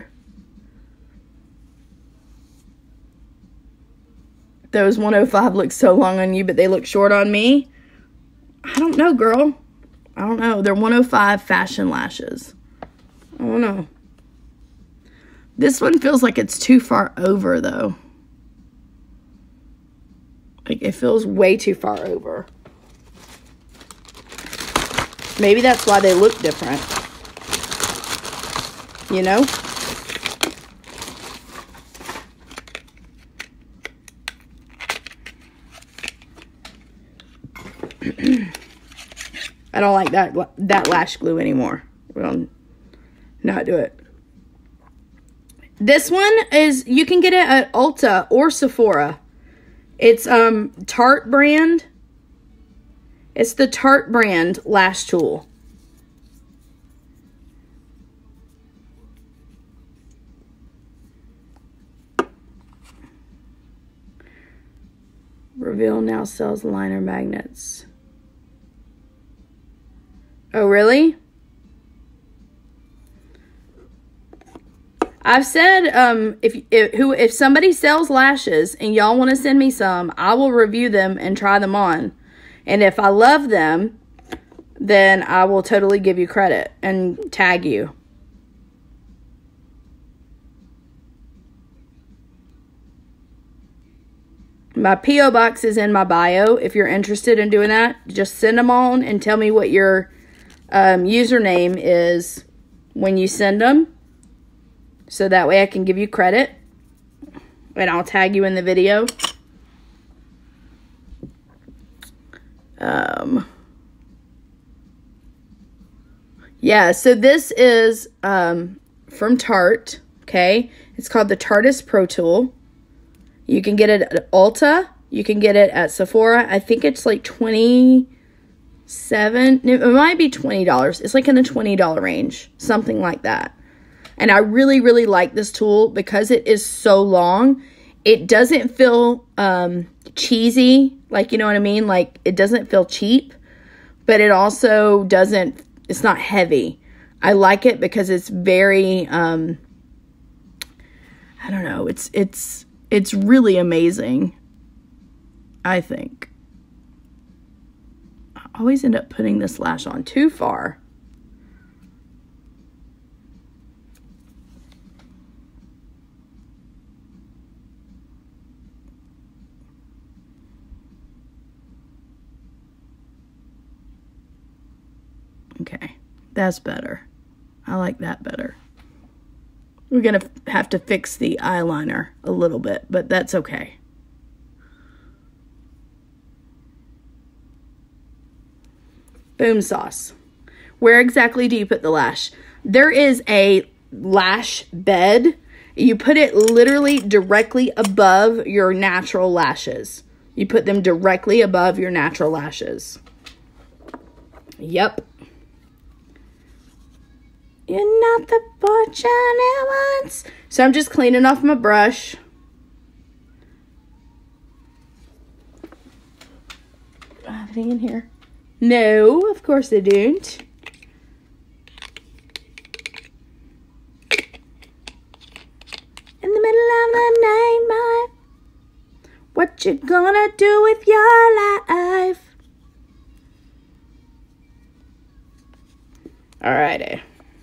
Those one oh five look so long on you, but they look short on me. I don't know, girl. I don't know. They're one oh five fashion lashes. I don't know. This one feels like it's too far over, though. Like, it feels way too far over. Maybe that's why they look different. You know? I don't like that that lash glue anymore. We'll not do it. This one is, you can get it at Ulta or Sephora. It's um Tarte brand. It's the Tarte brand lash tool. Reveal now sells liner magnets. Oh, really? I've said um, if, if, who, if somebody sells lashes and y'all want to send me some, I will review them and try them on. And if I love them, then I will totally give you credit and tag you. My P O box is in my bio. If you're interested in doing that, just send them on and tell me what your um, username is when you send them. So that way I can give you credit. And I'll tag you in the video. Um, yeah, so this is um, from Tarte. Okay. It's called the Tarteist Pro Tool. You can get it at Ulta. You can get it at Sephora. I think it's like twenty-seven dollars. It might be twenty dollars. It's like in the twenty dollar range. Something like that. And I really, really like this tool because it is so long. It doesn't feel um, cheesy. Like, you know what I mean? Like, it doesn't feel cheap. But it also doesn't, it's not heavy. I like it because it's very, um, I don't know. It's, it's, It's really amazing, I think. I always end up putting this lash on too far. Okay, that's better. I like that better. We're going to have to fix the eyeliner a little bit, but that's okay. Boom sauce. Where exactly do you put the lash? There is a lash bed. You put it literally directly above your natural lashes. You put them directly above your natural lashes. Yep. You're not the fortunate ones. So I'm just cleaning off my brush. Do I have anything in here? No, of course I don't. In the middle of the night, my, what you gonna do with your life? Alrighty.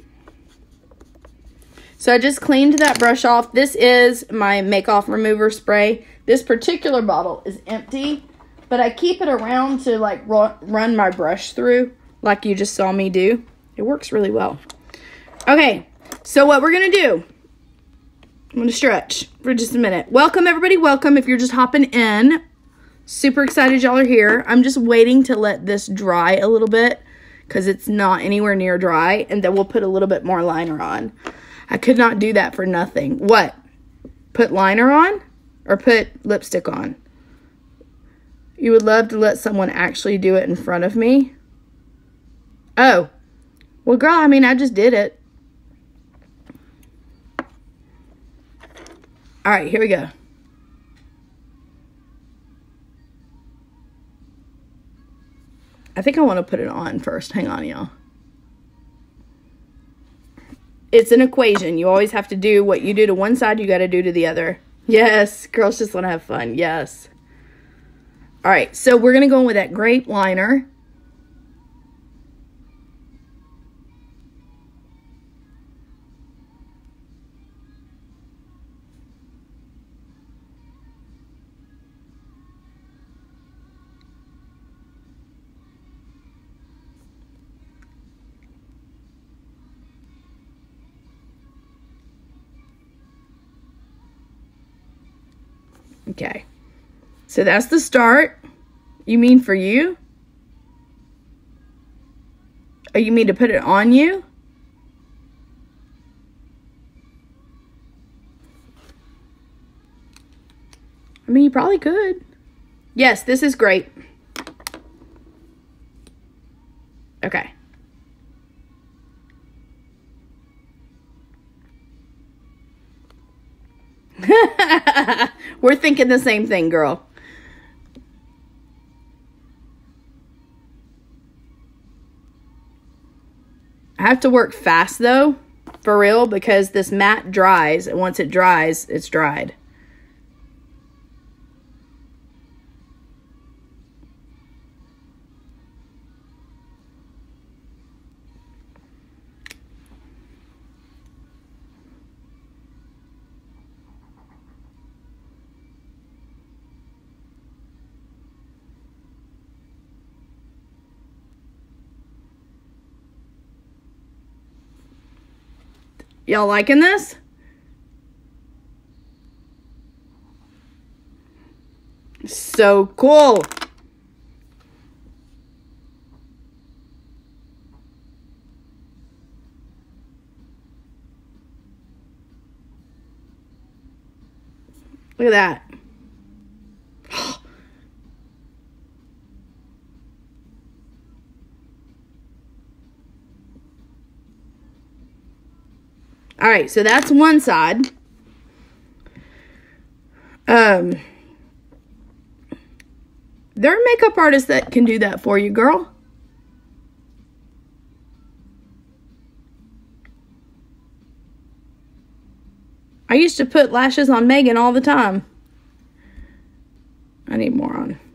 So I just cleaned that brush off. This is my Make Off Remover spray. This particular bottle is empty, but I keep it around to like run my brush through like you just saw me do. It works really well. Okay, so what we're going to do, I'm going to stretch for just a minute. Welcome, everybody. Welcome if you're just hopping in. Super excited y'all are here. I'm just waiting to let this dry a little bit because it's not anywhere near dry, and then we'll put a little bit more liner on. I could not do that for nothing. What? Put liner on or put lipstick on? You would love to let someone actually do it in front of me? Oh. Well, girl, I mean, I just did it. All right, here we go. I think I want to put it on first. Hang on, y'all. It's an equation. You always have to do what you do to one side, you got to do to the other. Yes, girls just want to have fun. Yes. All right, so we're going to go in with that grape liner. Okay, so that's the start. You mean for you? Or you mean to put it on you? I mean, you probably could. Yes, this is great. Okay. We're thinking the same thing, girl. I have to work fast though, for real, because this mat dries, and once it dries, it's dried. Y'all liking this? So cool. Look at that. All right, so that's one side. Um, there are makeup artists that can do that for you, girl. I used to put lashes on Megan all the time. I need more on.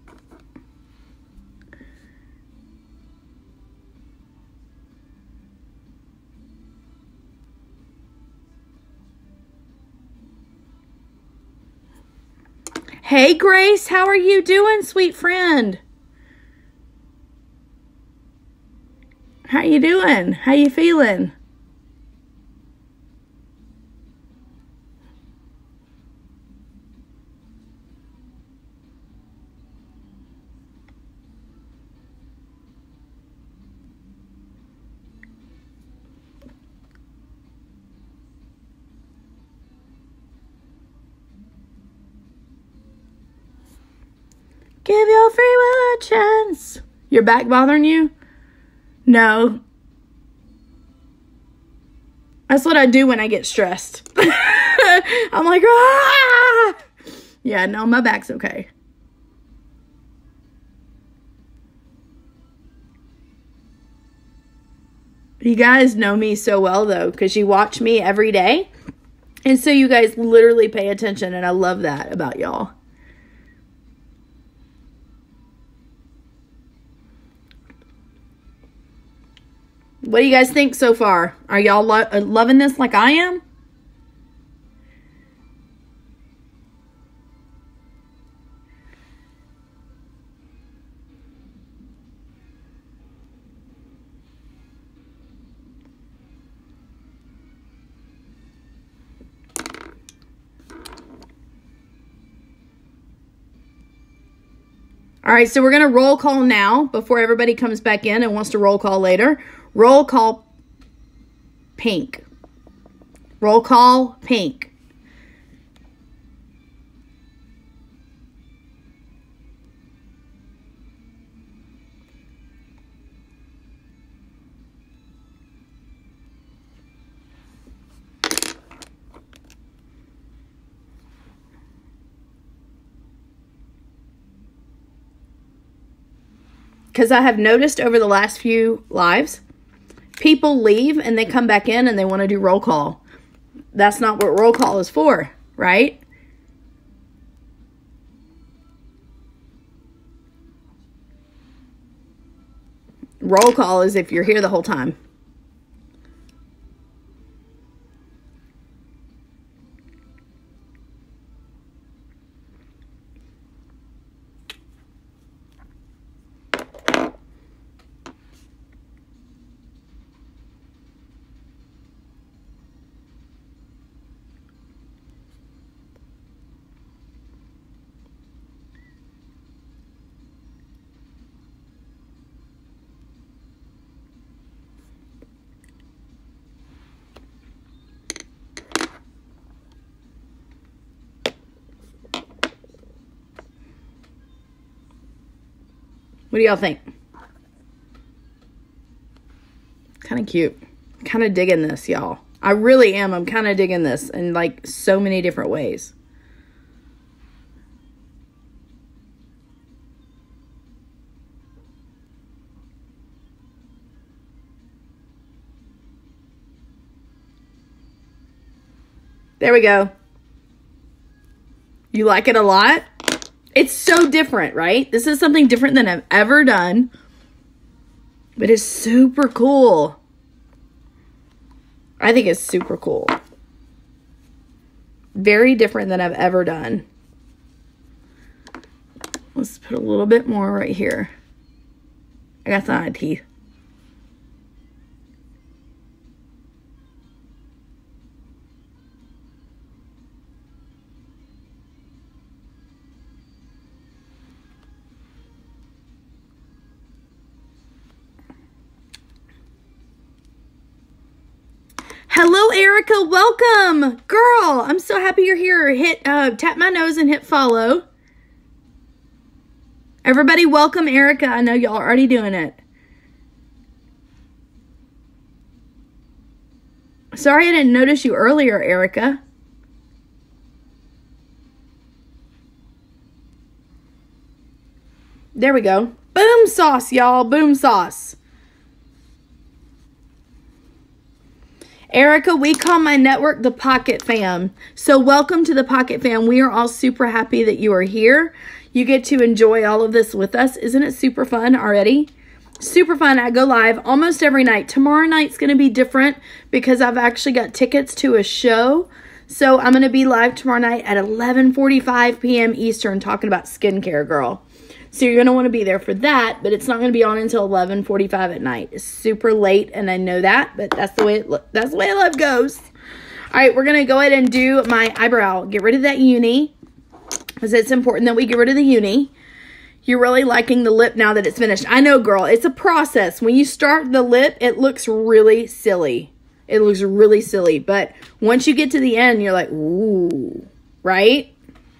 Hey, Grace, how are you doing, sweet friend? How you doing? How you feeling? Give your free will a chance. Your back bothering you? No. That's what I do when I get stressed. I'm like, ah! Yeah, no, my back's okay. You guys know me so well, though, because you watch me every day. And so you guys literally pay attention, and I love that about y'all. What do you guys think so far? Are y'all lo loving this like I am? All right, so we're going to roll call now before everybody comes back in and wants to roll call later. Roll call Pink. Roll call Pink. Because I have noticed over the last few lives, people leave and they come back in and they want to do roll call. That's not what roll call is for, right? Roll call is if you're here the whole time. What do y'all think? Kind of cute. Kind of digging this, y'all. I really am. I'm kind of digging this in like so many different ways. There we go. You like it a lot? It's so different, right? This is something different than I've ever done. But it's super cool. I think it's super cool. Very different than I've ever done. Let's put a little bit more right here. I got some eye teeth. Hello, Erica. Welcome. Girl, I'm so happy you're here. Hit, uh, tap my nose and hit follow. Everybody welcome Erica. I know y'all are already doing it. Sorry I didn't notice you earlier, Erica. There we go. Boom sauce, y'all. Boom sauce. Erica, we call my network the Pocket Fam. So welcome to the Pocket Fam. We are all super happy that you are here. You get to enjoy all of this with us. Isn't it super fun already? Super fun. I go live almost every night. Tomorrow night's going to be different because I've actually got tickets to a show. So I'm going to be live tomorrow night at eleven forty-five p m Eastern talking about skincare, girl. So you're going to want to be there for that, but it's not going to be on until eleven forty-five at night. It's super late, and I know that, but that's the way it lo- that's the way life goes. All right, we're going to go ahead and do my eyebrow. Get rid of that uni, because it's important that we get rid of the uni. You're really liking the lip now that it's finished. I know, girl. It's a process. When you start the lip, it looks really silly. It looks really silly, but once you get to the end, you're like, ooh, right?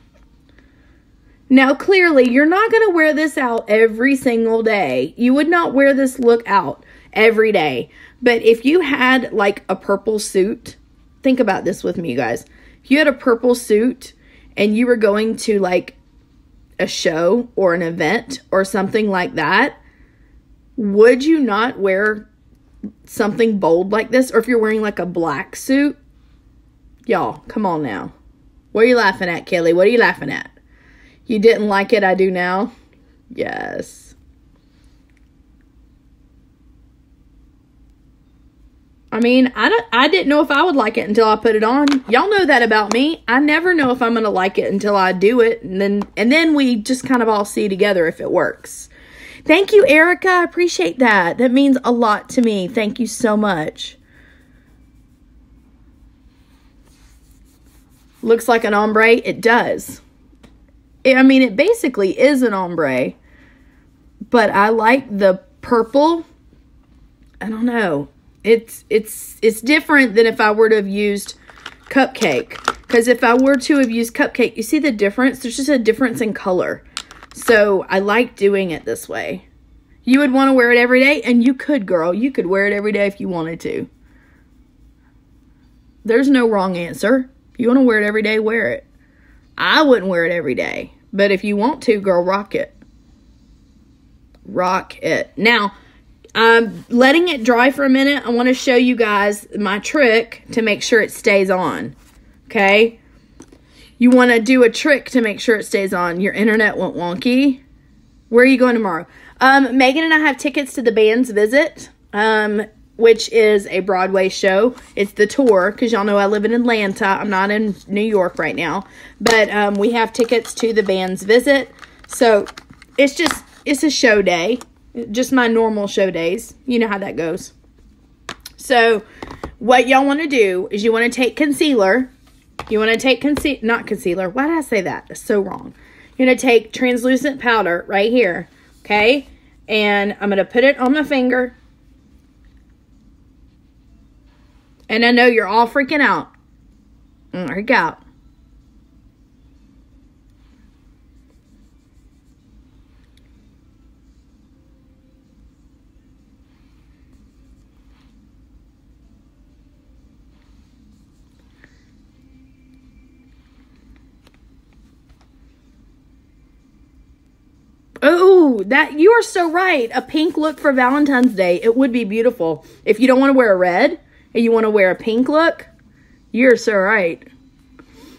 Now, clearly, you're not going to wear this out every single day. You would not wear this look out every day. But if you had, like, a purple suit, think about this with me, you guys. If you had a purple suit and you were going to, like, a show or an event or something like that, would you not wear something bold like this? Or if you're wearing, like, a black suit? Y'all, come on now. What are you laughing at, Kelly? What are you laughing at? You didn't like it, I do now? Yes. I mean, I, don't, I didn't know if I would like it until I put it on. Y'all know that about me. I never know if I'm going to like it until I do it. And then, and then we just kind of all see together if it works. Thank you, Erica. I appreciate that. That means a lot to me. Thank you so much. Looks like an ombre. It does. I mean, it basically is an ombre, but I like the purple. I don't know. It's it's it's different than if I were to have used Cupcake, because if I were to have used Cupcake, you see the difference? There's just a difference in color. So I like doing it this way. You would want to wear it every day, and you could, girl. You could wear it every day if you wanted to. There's no wrong answer. If you want to wear it every day, wear it. I wouldn't wear it every day. But if you want to, girl, rock it. Rock it. Now, I'm letting it dry for a minute. I want to show you guys my trick to make sure it stays on. Okay? You want to do a trick to make sure it stays on. Your internet went wonky. Where are you going tomorrow? Um, Megan and I have tickets to the band's visit. Um... which is a Broadway show. It's the tour, because y'all know I live in Atlanta. I'm not in New York right now. But um, we have tickets to the band's visit. So, it's just, it's a show day. Just my normal show days. You know how that goes. So, what y'all want to do is you want to take concealer. You want to take concealer, not concealer. Why did I say that? That's so wrong. You're going to take translucent powder right here. Okay? And I'm going to put it on my finger. And I know you're all freaking out. Freak out. Oh, that you are so right. A pink look for Valentine's Day. It would be beautiful. If you don't want to wear a red and you want to wear a pink look, you're so right.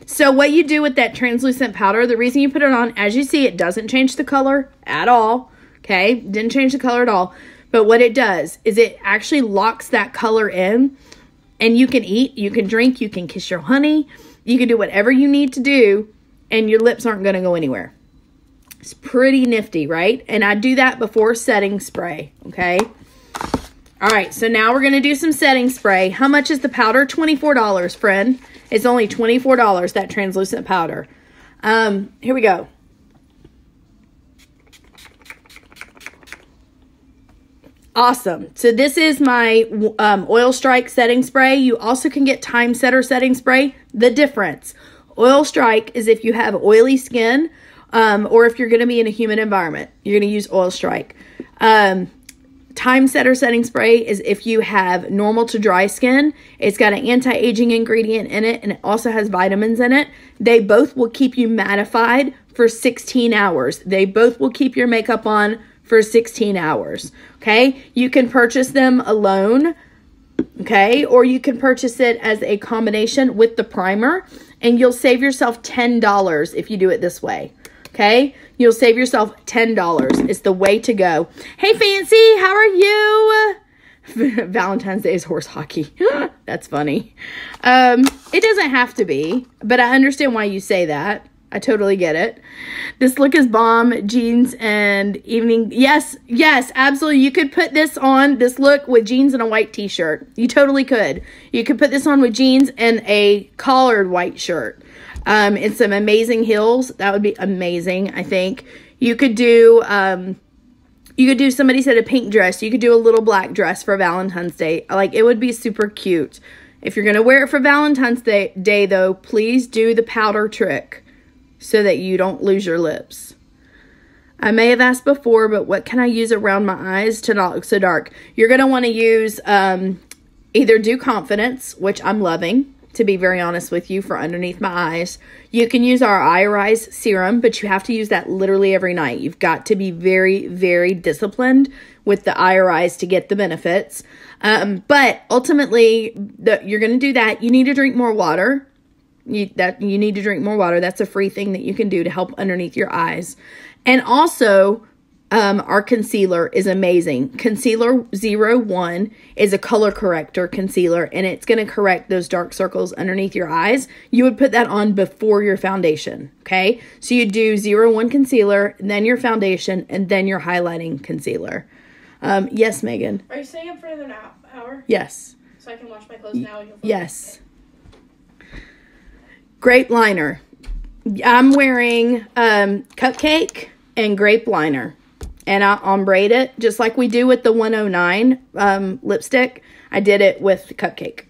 So what you do with that translucent powder, the reason you put it on, as you see, it doesn't change the color at all. Okay, didn't change the color at all. But what it does is it actually locks that color in, and you can eat, you can drink, you can kiss your honey, you can do whatever you need to do, and your lips aren't going to go anywhere. It's pretty nifty, right? And I do that before setting spray, okay? All right, so now we're going to do some setting spray. How much is the powder? twenty-four dollars, friend. It's only twenty-four dollars, that translucent powder. Um, here we go. Awesome. So this is my um, Oil Strike setting spray. You also can get Time Setter setting spray. The difference. Oil Strike is if you have oily skin um, or if you're going to be in a humid environment. You're going to use Oil Strike. Um, Time Setter setting spray is if you have normal to dry skin. It's got an anti-aging ingredient in it, and it also has vitamins in it. They both will keep you mattified for sixteen hours. They both will keep your makeup on for sixteen hours, okay? You can purchase them alone, okay? Or you can purchase it as a combination with the primer, and you'll save yourself ten dollars if you do it this way, okay? You'll save yourself ten dollars. It's the way to go. Hey, Fancy, how are you? Valentine's Day is horse hockey. That's funny. Um, it doesn't have to be, but I understand why you say that. I totally get it. This look is bomb. Jeans and evening. Yes, yes, absolutely. You could put this on, this look, with jeans and a white t-shirt. You totally could. You could put this on with jeans and a collared white shirt. Um, and some amazing heels. That would be amazing, I think. You could do, um, you could do, somebody said a pink dress. You could do a little black dress for Valentine's Day. Like, it would be super cute. If you're going to wear it for Valentine's Day, Day, though, please do the powder trick, so that you don't lose your lips. I may have asked before, but what can I use around my eyes to not look so dark? You're going to want to use um, either Do Confidence, which I'm loving, to be very honest with you, for underneath my eyes. You can use our Eye-Rise serum, but you have to use that literally every night. You've got to be very, very disciplined with the Eye-Rise to get the benefits. Um, but ultimately, the, you're going to do that. You need to drink more water. You, that you need to drink more water. That's a free thing that you can do to help underneath your eyes. And also, um, our concealer is amazing. Concealer zero one is a color corrector concealer, and it's going to correct those dark circles underneath your eyes. You would put that on before your foundation, okay? So you do zero one concealer, then your foundation, and then your highlighting concealer. Um, yes, Megan? Are you staying up for another hour? Yes. So I can wash my clothes now? And you'll yes. Grape liner. I'm wearing um, Cupcake and grape liner. And I ombre it just like we do with the one oh nine um, lipstick. I did it with Cupcake.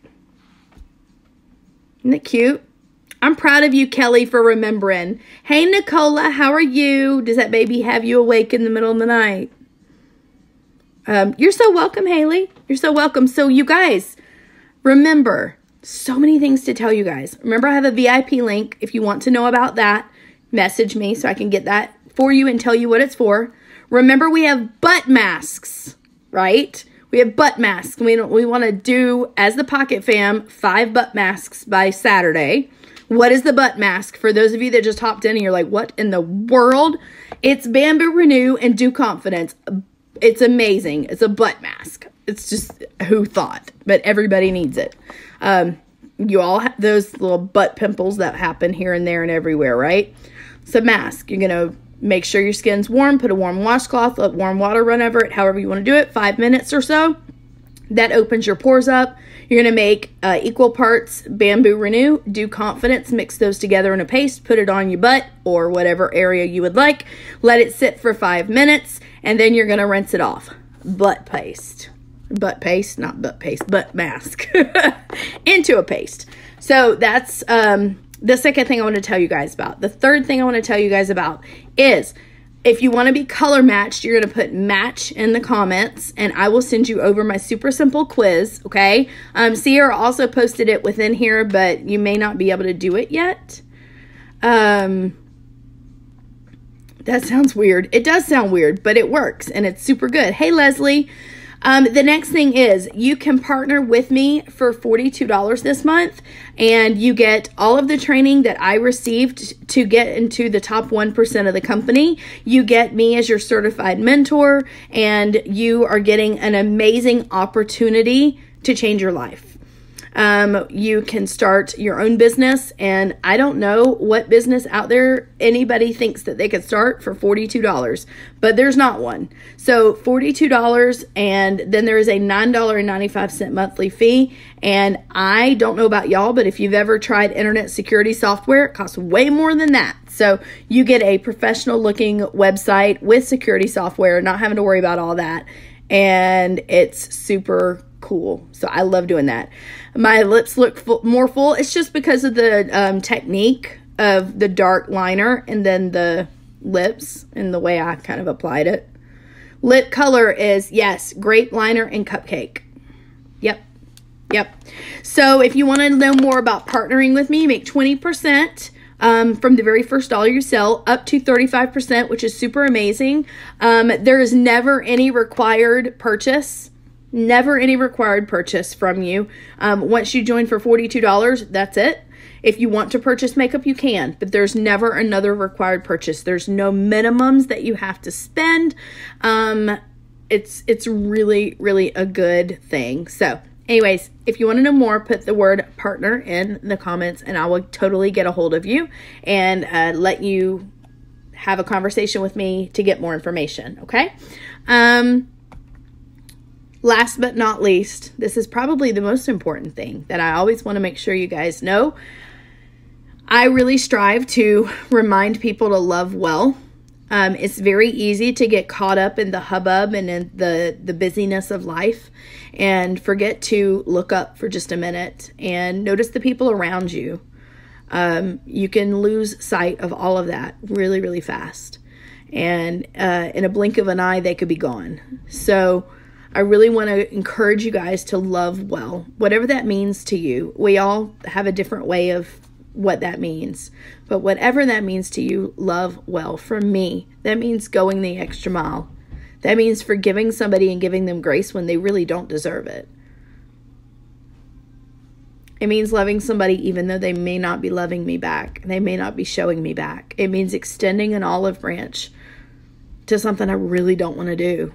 Isn't it cute? I'm proud of you, Kelly, for remembering. Hey, Nicola, how are you? Does that baby have you awake in the middle of the night? Um, you're so welcome, Haley. You're so welcome. So you guys, remember, so many things to tell you guys. Remember, I have a V I P link. If you want to know about that, message me so I can get that for you and tell you what it's for. Remember, we have butt masks, right? We have butt masks. We, we want to do, as the Pocket Fam, five butt masks by Saturday. What is the butt mask? For those of you that just hopped in and you're like, what in the world? It's Bamboo Renew and Do Confidence. It's amazing. It's a butt mask. It's just, who thought? But everybody needs it. Um, you all have those little butt pimples that happen here and there and everywhere, right? It's a mask. You're going to make sure your skin's warm. Put a warm washcloth. Let warm water run over it. However you want to do it. Five minutes or so. That opens your pores up. You're going to make uh, equal parts Bamboo Renew, Do Confidence. Mix those together in a paste. Put it on your butt or whatever area you would like. Let it sit for five minutes. And then you're going to rinse it off. Butt paste. Butt paste, not butt paste, butt mask. Into a paste. So that's um, the second thing I want to tell you guys about. The third thing I want to tell you guys about is if you want to be color matched, you're going to put match in the comments. And I will send you over my super simple quiz, okay? Um, Sierra also posted it within here, but you may not be able to do it yet. Um... That sounds weird. It does sound weird, but it works, and it's super good. Hey, Leslie. Um, the next thing is you can partner with me for forty-two dollars this month, and you get all of the training that I received to get into the top one percent of the company. You get me as your certified mentor, and you are getting an amazing opportunity to change your life. Um, you can start your own business, and I don't know what business out there anybody thinks that they could start for forty-two dollars, but there's not one. So forty-two dollars, and then there is a nine dollars and ninety-five cents monthly fee, and I don't know about y'all, but if you've ever tried internet security software, it costs way more than that. So you get a professional looking website with security software, not having to worry about all that, and it's super cool. So I love doing that. My lips look full, more full. It's just because of the um, technique of the dark liner and then the lips and the way I kind of applied it. Lip color is, yes, grape liner and cupcake. Yep. Yep. So if you want to know more about partnering with me, make twenty percent um, from the very first dollar you sell up to thirty-five percent, which is super amazing. Um, there is never any required purchase. Never any required purchase from you. Um, once you join for forty-two dollars, that's it. If you want to purchase makeup, you can, but there's never another required purchase. There's no minimums that you have to spend. Um, it's, it's really, really a good thing. So anyways, if you want to know more, put the word partner in the comments, and I will totally get a hold of you and uh, let you have a conversation with me to get more information. Okay. Um, Last but not least, this is probably the most important thing that I always want to make sure you guys know. I really strive to remind people to love well. Um, it's very easy to get caught up in the hubbub and in the, the busyness of life and forget to look up for just a minute and notice the people around you. Um, you can lose sight of all of that really, really fast. And uh, in a blink of an eye, they could be gone. So I really want to encourage you guys to love well, whatever that means to you. We all have a different way of what that means, but whatever that means to you, love well. For me, that means going the extra mile. That means forgiving somebody and giving them grace when they really don't deserve it. It means loving somebody even though they may not be loving me back. They may not be showing me back. It means extending an olive branch to something I really don't want to do.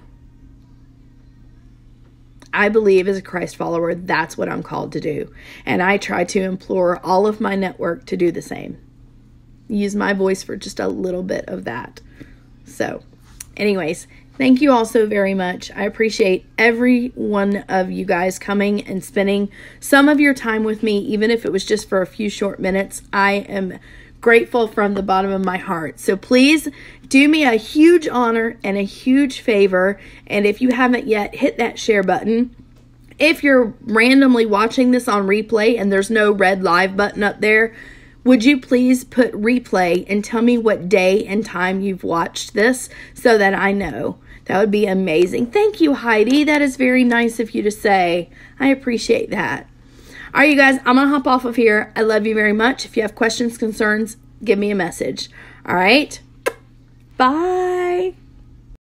I believe as a Christ follower, that's what I'm called to do. And I try to implore all of my network to do the same. Use my voice for just a little bit of that. So anyways, thank you all so very much. I appreciate every one of you guys coming and spending some of your time with me, even if it was just for a few short minutes. I am grateful from the bottom of my heart. So please do me a huge honor and a huge favor. And if you haven't yet, hit that share button. If you're randomly watching this on replay and there's no red live button up there, would you please put replay and tell me what day and time you've watched this so that I know? That would be amazing. Thank you, Heidi. That is very nice of you to say. I appreciate that. All right, you guys, I'm going to hop off of here. I love you very much. If you have questions, concerns, give me a message. All right? Bye.